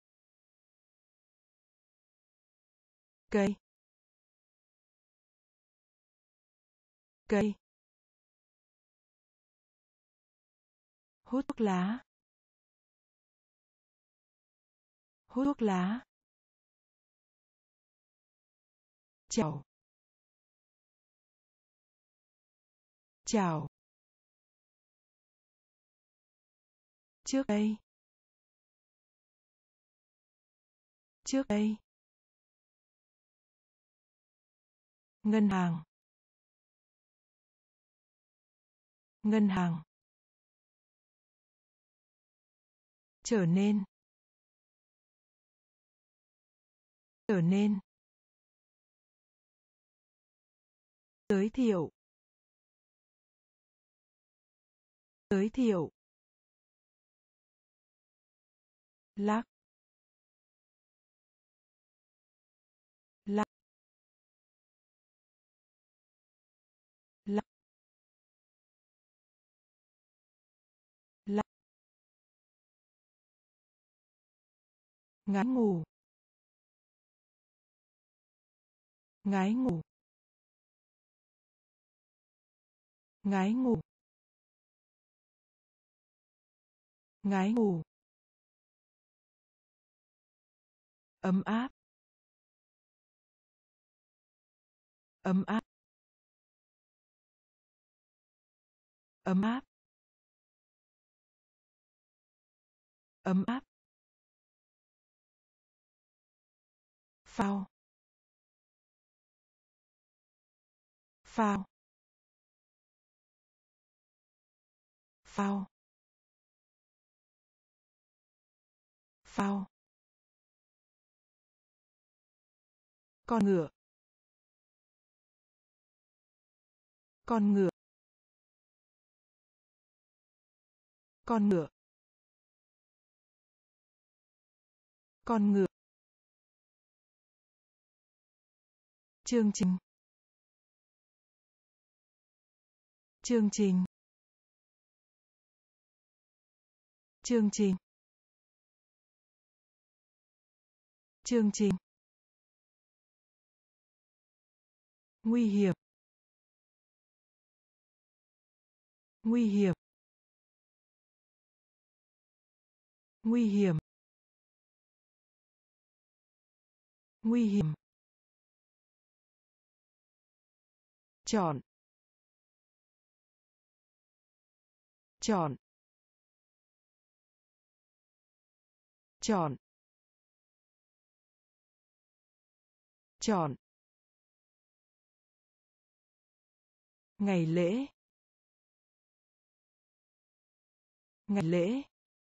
cây, cây, hút thuốc lá, hút thuốc lá, chào, chào, trước đây, trước đây, ngân hàng, ngân hàng, trở nên, trở nên, giới thiệu, giới thiệu, lắc, Ngái ngủ. Ngái ngủ. Ngái ngủ. Ngái ngủ. Ấm áp. Ấm áp. Ấm áp. Ấm áp. Phao. Phao. Phao. Phao. Con ngựa. Con ngựa. Con ngựa. Con ngựa. Chương trình. Chương trình. Chương trình. Chương trình. Nguy hiểm. Nguy hiểm. Nguy hiểm. Nguy hiểm. Chọn. Chọn. Chọn. Chọn. Ngày lễ. Ngày lễ.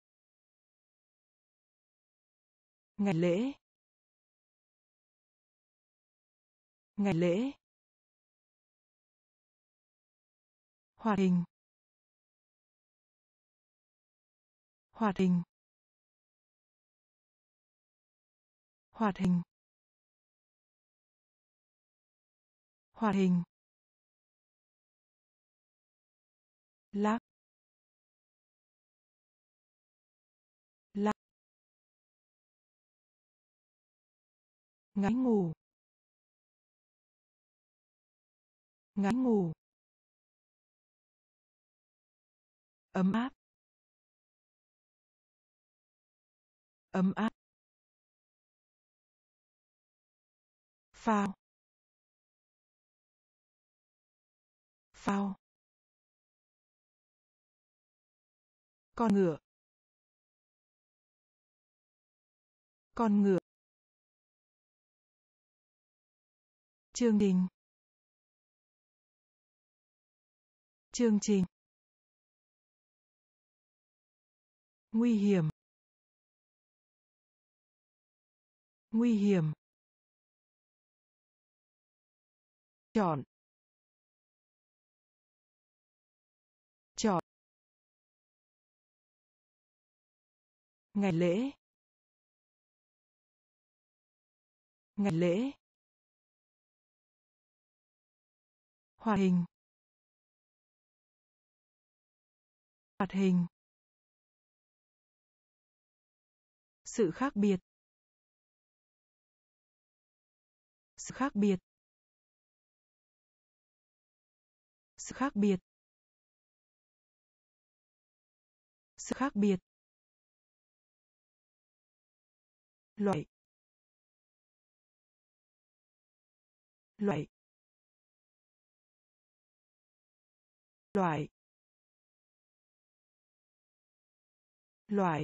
Ngày lễ. Ngày lễ. Hoạt hình. Hoạt hình. Hoạt hình. Hoạt hình. Lắc. Lắc. Ngái ngủ. Ngái ngủ. Ấm áp. Ấm áp. Phao. Phao. Con ngựa. Con ngựa. Chương trình. Chương trình. Nguy hiểm. Nguy hiểm. Chọn. Chọn. Ngày lễ. Ngày lễ. Hoạt hình. Hoạt hình. Sự khác biệt. Sự khác biệt. Sự khác biệt. Sự khác biệt. Loại. Loại. Loại. Loại.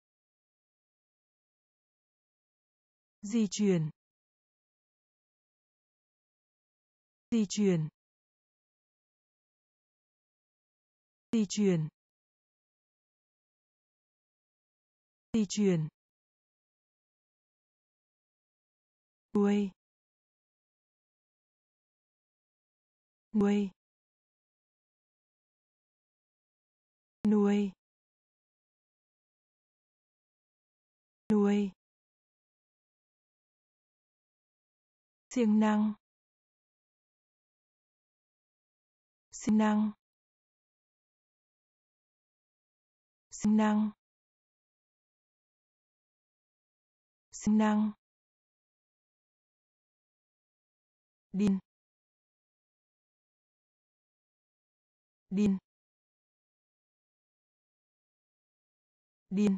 Di chuyển. Di chuyển. Di chuyển. Di chuyển. Nuôi. Nuôi. Nuôi. Nuôi. Siêng năng. Siêng năng. Siêng năng. siêng năng, điên, điên, điên,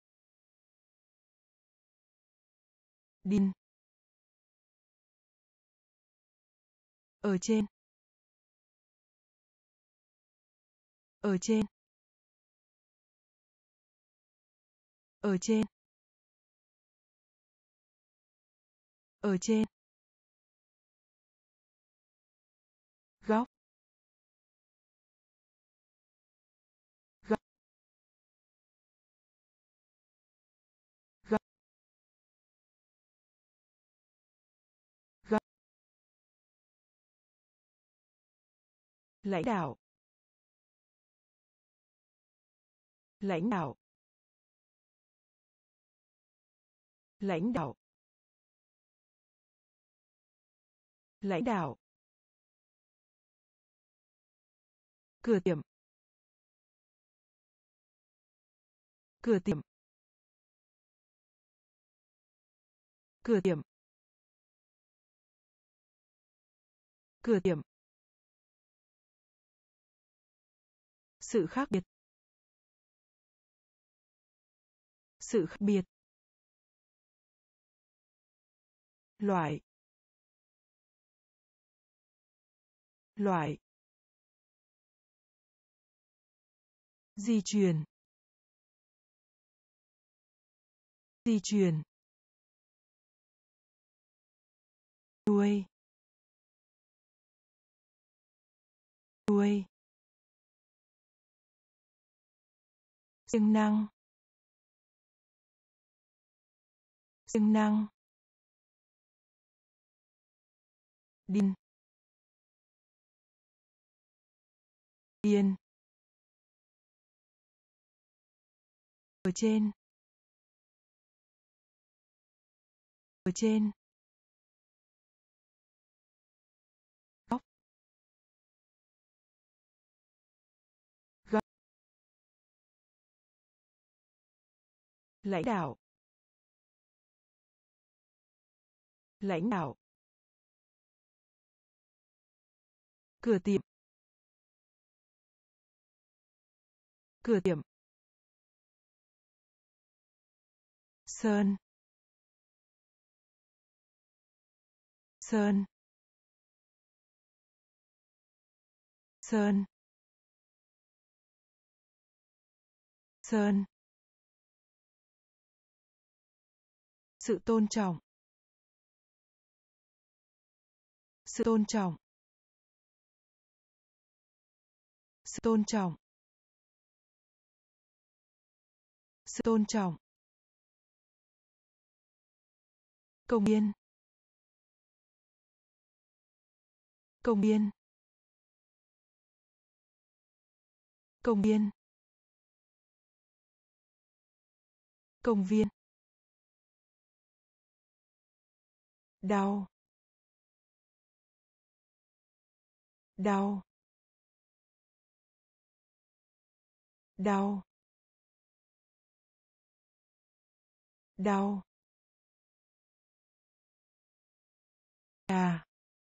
điên. Ở trên, ở trên, ở trên, ở trên. Góc, góc, góc, góc. Lãnh đạo, lãnh đạo, lãnh đạo, lãnh đạo. Cửa tiệm, cửa tiệm, cửa tiệm, cửa tiệm. Sự khác biệt, sự khác biệt. Loại, loại. Di truyền, di truyền. Nuôi, nuôi. Siêng năng, siêng năng. Điên, điên. Ở trên, ở trên. Góc, góc. Lãnh đạo, lãnh đạo. Cửa tiệm, cửa tiệm. Sơn, sơn, sơn, sơn. Sự tôn trọng, sự tôn trọng, sự tôn trọng, sự tôn trọng. Công viên, công viên, công viên, công viên. Đau, đau, đau, đau. À,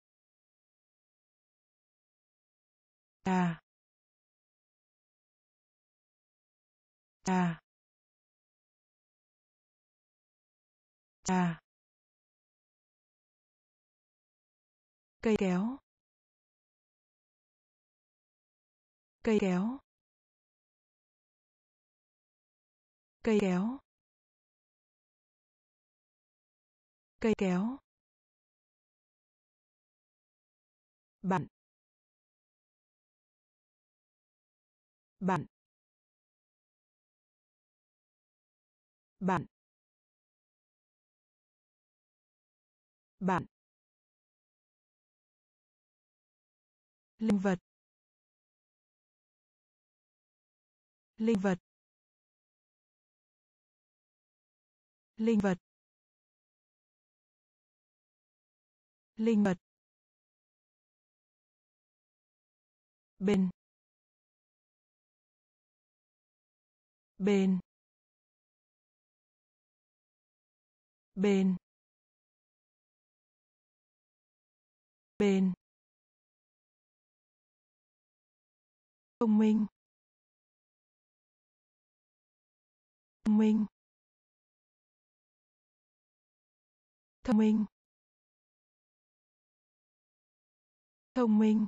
à, à, à. Cây kéo, cây kéo, cây kéo, cây kéo. Bạn, bạn, bạn, bạn. Linh vật, linh vật, linh vật, linh vật. Bên, bên, bên, bên, thông minh, thông minh, thông minh, thông minh,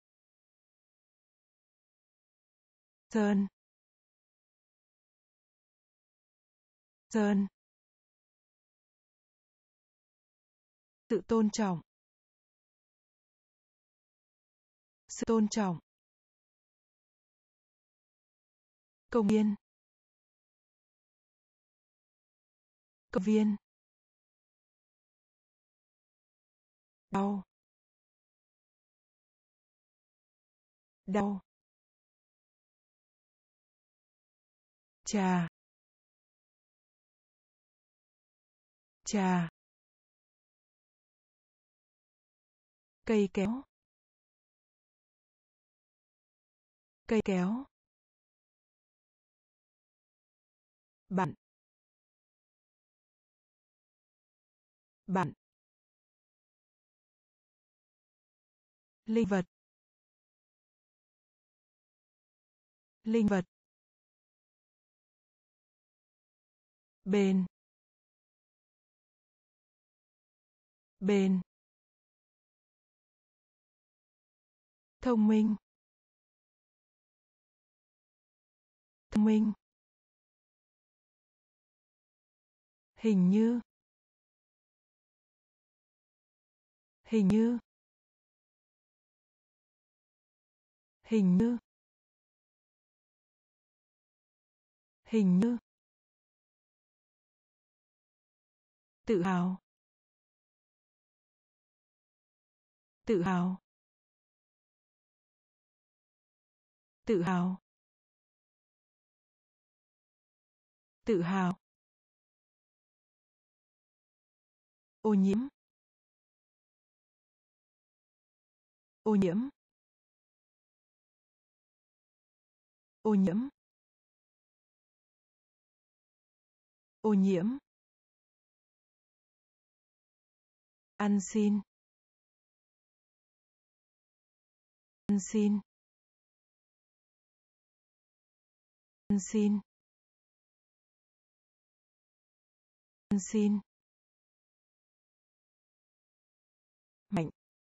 sơn, sơn, sự tôn trọng, sự tôn trọng, công viên, công viên, đau, đau, trà, trà, cây kéo, cây kéo, bạn, bạn, linh vật, linh vật, bên, bên, thông minh, thông minh, hình như, hình như, hình như, hình như, tự hào, tự hào, tự hào, tự hào, ô nhiễm, ô nhiễm, ô nhiễm, ô nhiễm, ăn xin, ăn xin, ăn xin, ăn xin, mạnh,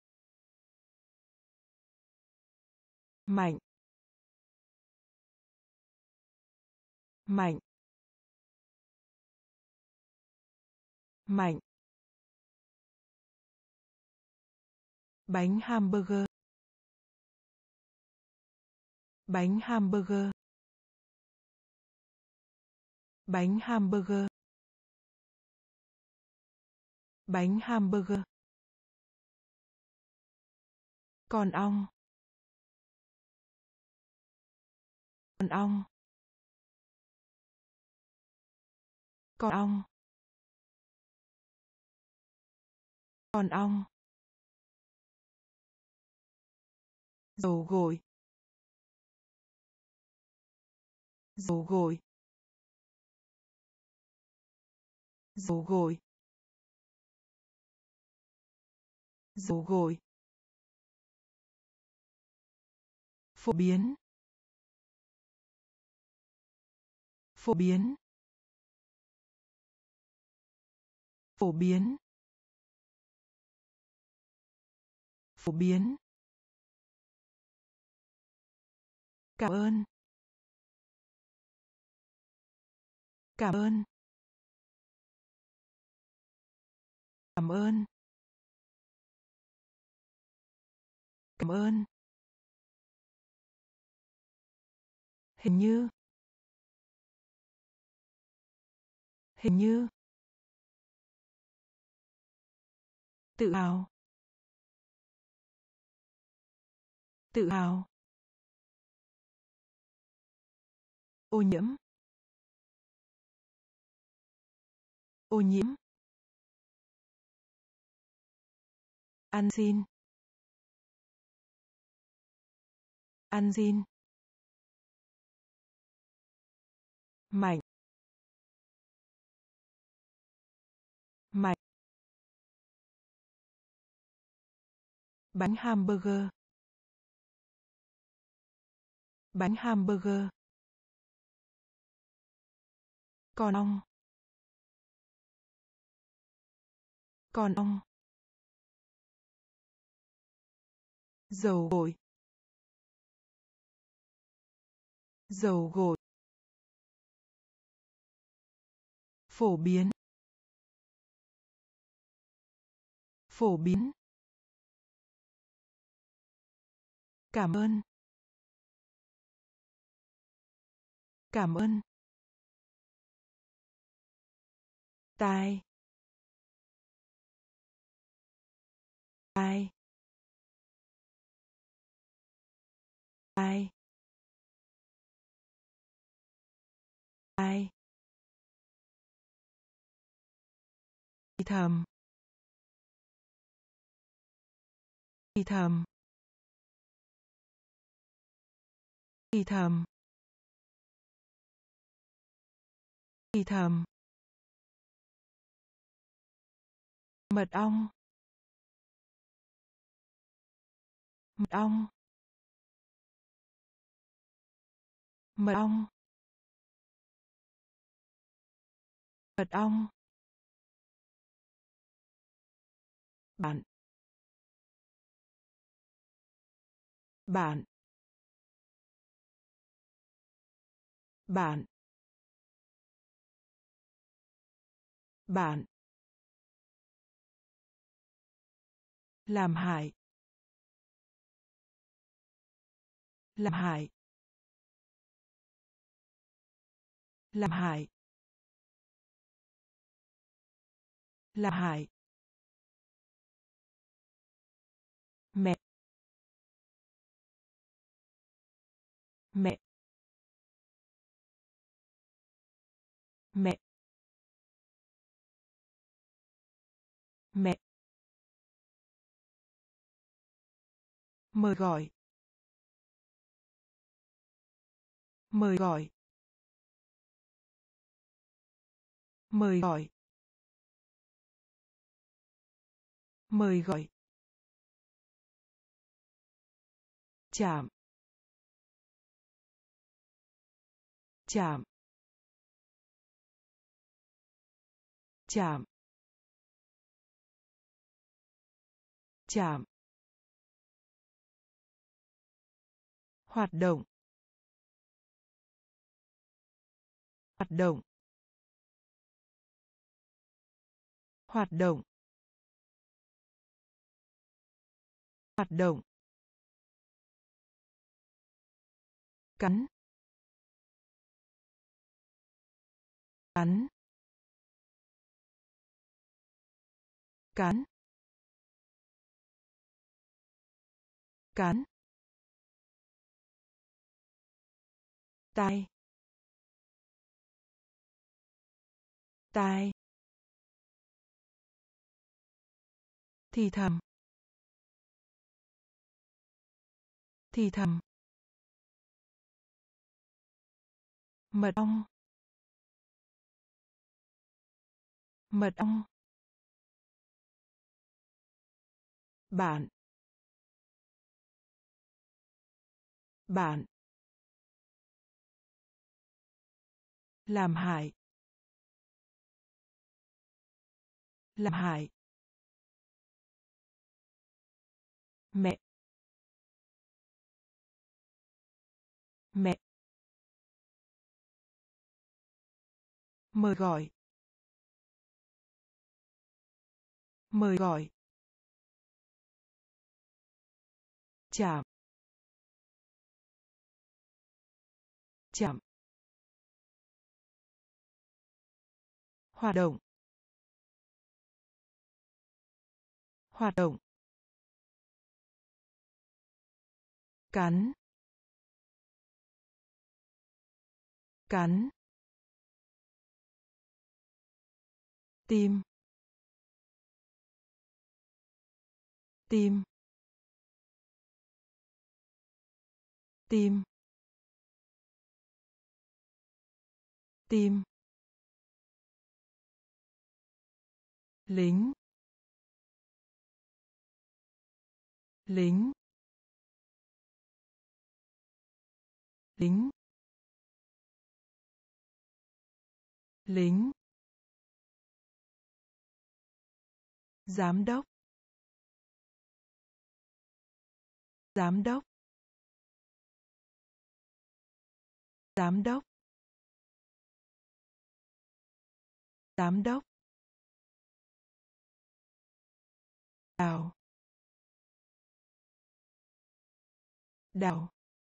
mạnh, mạnh, mạnh, bánh hamburger, bánh hamburger, bánh hamburger, bánh hamburger, con ong, con ong, con ong, con ong, dầu gội, dầu gội, dầu gội, dầu gội, phổ biến, phổ biến, phổ biến, phổ biến, cảm ơn, cảm ơn, cảm ơn, cảm ơn, hình như, hình như, tự hào, tự hào, ô nhiễm, ô nhiễm, ăn xin, ăn xin, mạnh, mạch, bánh hamburger, bánh hamburger, con ong, con ong, dầu gội, dầu gội, phổ biến, phổ biến, cảm ơn, cảm ơn, tai, tai, tai, tai, thì thầm, thì thầm, thì thầm, thì thầm, mật ong, mật ong, mật ong, mật ong, bạn, bạn, bạn, bạn, làm hại, làm hại, làm hại, làm hại, mẹ, mẹ, mẹ, mẹ, mời gọi, mời gọi, mời gọi, mời gọi, chạm, chạm, chạm, chạm, hoạt động, hoạt động, hoạt động, hoạt động, cắn, cắn, cắn, cắn, tai, tai, thì thầm, thì thầm, mật ong, mật ong, bạn, bạn, làm hại, làm hại, mẹ, mẹ, mời gọi, mời gọi, chạm, chạm, hoạt động, hoạt động, cắn, cắn, tim, tim, tim, tim, lính lính lính lính giám đốc giám đốc giám đốc giám đốc đào đào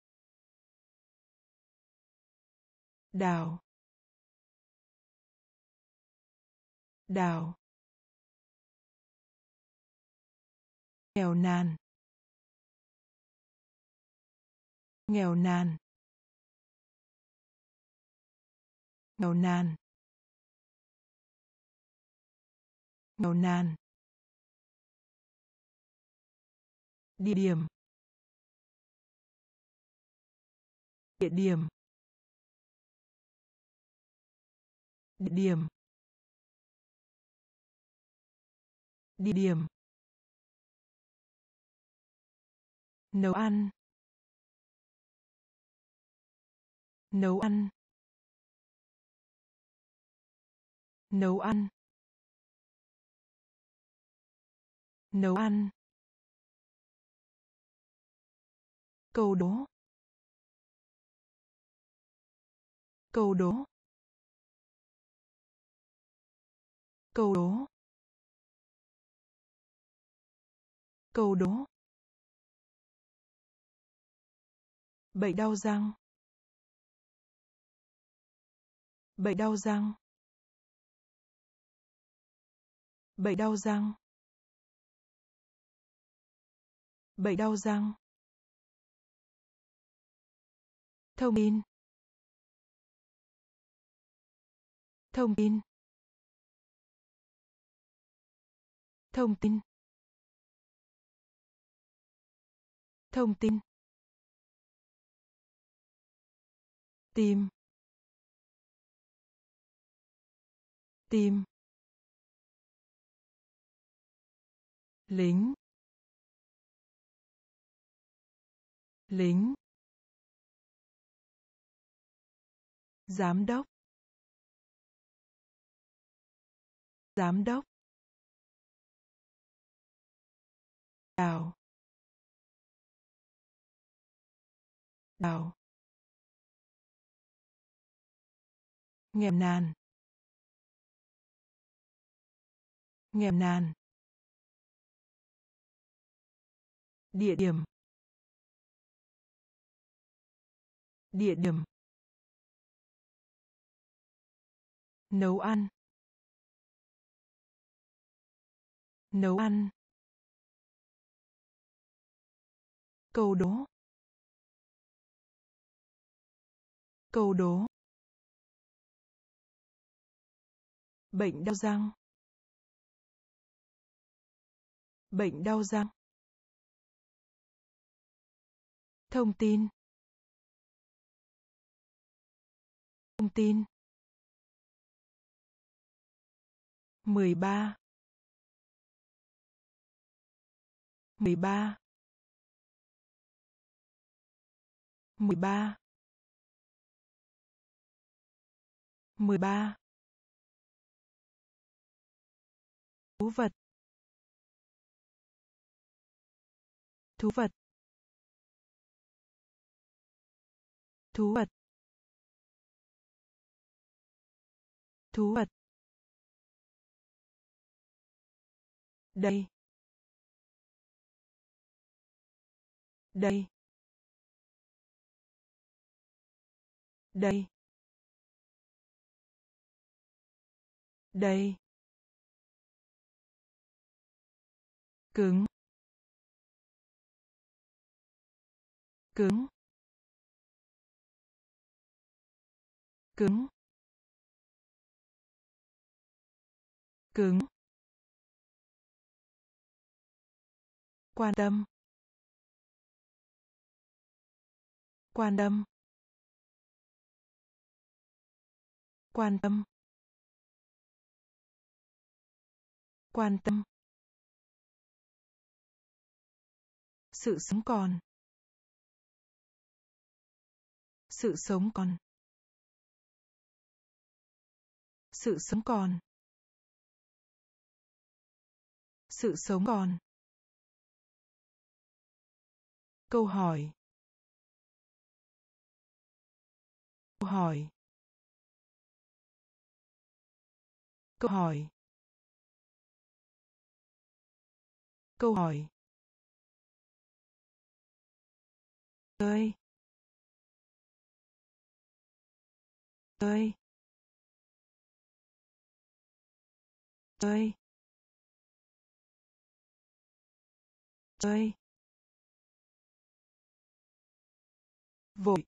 đào đào nghèo nàn nghèo nàn nghèo nàn nghèo nàn địa điểm địa điểm địa điểm địa điểm nấu ăn nấu ăn nấu ăn nấu ăn câu đố câu đố câu đố câu đố bệnh đau răng bệnh đau răng bệnh đau răng bệnh đau răng thông tin thông tin thông tin thông tin tìm tìm lính lính giám đốc giám đốc đào đào nghèo nàn nghèo nàn địa điểm địa điểm nấu ăn nấu ăn câu đố câu đố bệnh đau răng bệnh đau răng thông tin thông tin mười ba mười ba mười ba mười ba thú vật thú vật thú vật thú vật đây đây đây đây cứng cứng cứng cứng quan tâm quan tâm quan tâm Quan tâm. Sự sống còn. Sự sống còn. Sự sống còn. Sự sống còn. Câu hỏi. Câu hỏi. Câu hỏi. Câu hỏi. Ơi. Ơi. Ơi. Ơi. Vội.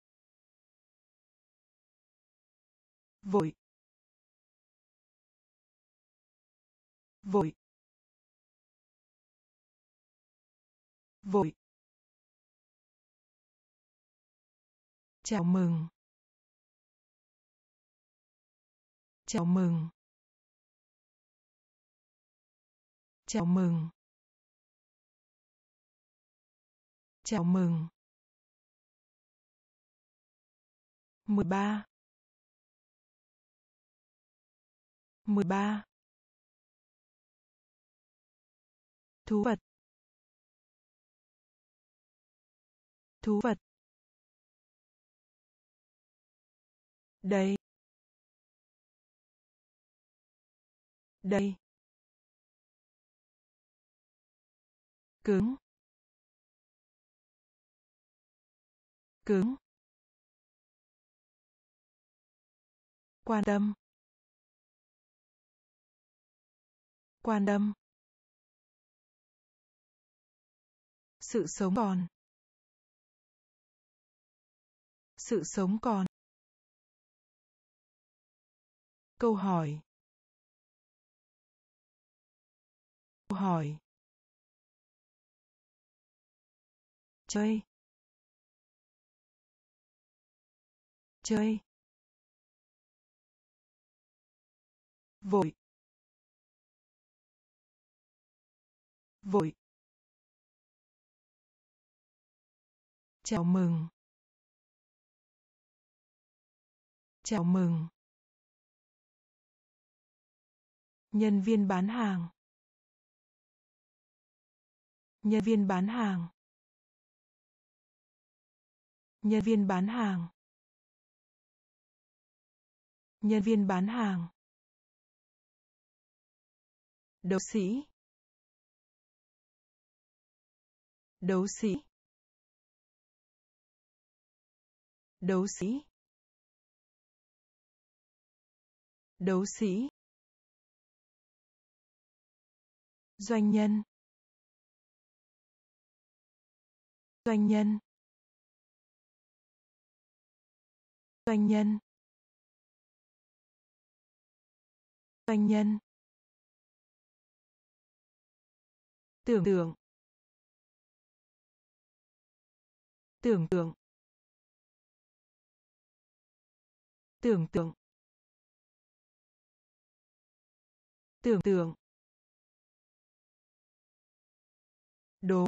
Vội. Vội. Vội. Chào mừng. Chào mừng. Chào mừng. Chào mừng. mười ba. mười ba. Thú vật. Thú vật. Đây. Đây. Cứng. Cứng. Quan tâm. Quan tâm. Sự sống còn. Sự sống còn. Câu hỏi. Câu hỏi. Chơi. Chơi. Vội. Vội. Chào mừng. Chào mừng. Nhân viên bán hàng. Nhân viên bán hàng. Nhân viên bán hàng. Nhân viên bán hàng. Đấu sĩ. Đấu sĩ. Đấu sĩ. Đấu sĩ. Doanh nhân. Doanh nhân. Doanh nhân. Doanh nhân. Tưởng tượng. Tưởng tượng. Tưởng tượng. Tưởng tượng. Đố.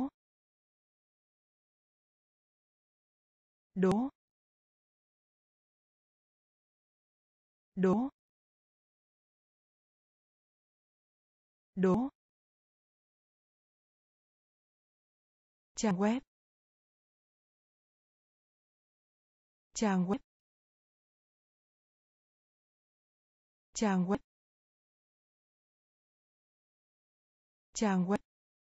Đố. Đố. Đố. Trang web. Trang web. Trang web. Trang web.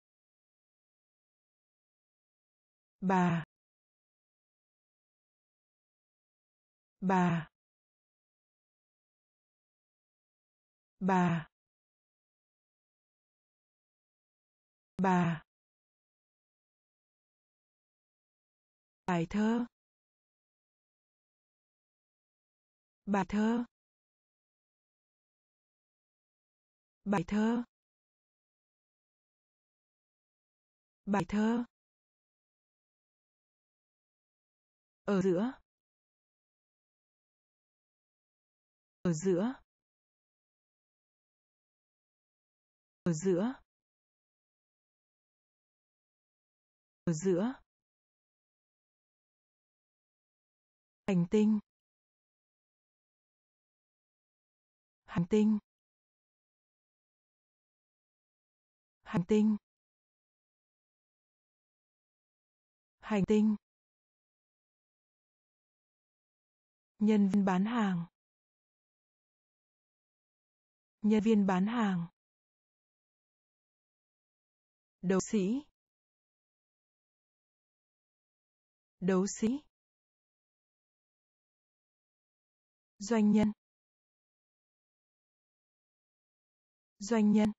Bà. Bà. Bà. Bà. Bài thơ. Bài thơ. Bài thơ. Bài thơ. Ở giữa. Ở giữa. Ở giữa. Ở giữa. Hành tinh. Hành tinh. Hành tinh. Hành tinh. Nhân viên bán hàng. Nhân viên bán hàng. Đấu sĩ. Đấu sĩ. Doanh nhân. Doanh nhân.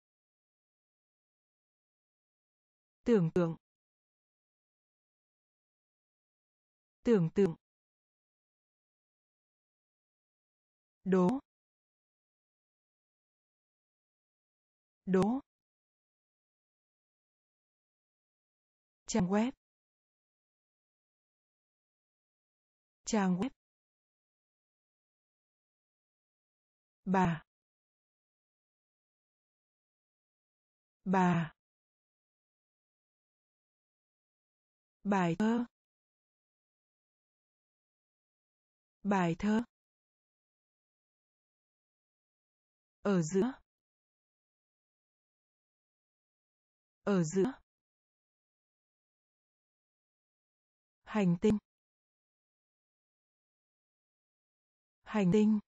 Tưởng tượng. Tưởng tượng. Đố. Đố. Trang web. Trang web. Bà. Bà. Bài thơ. Bài thơ. Ở giữa. Ở giữa. Hành tinh. Hành tinh.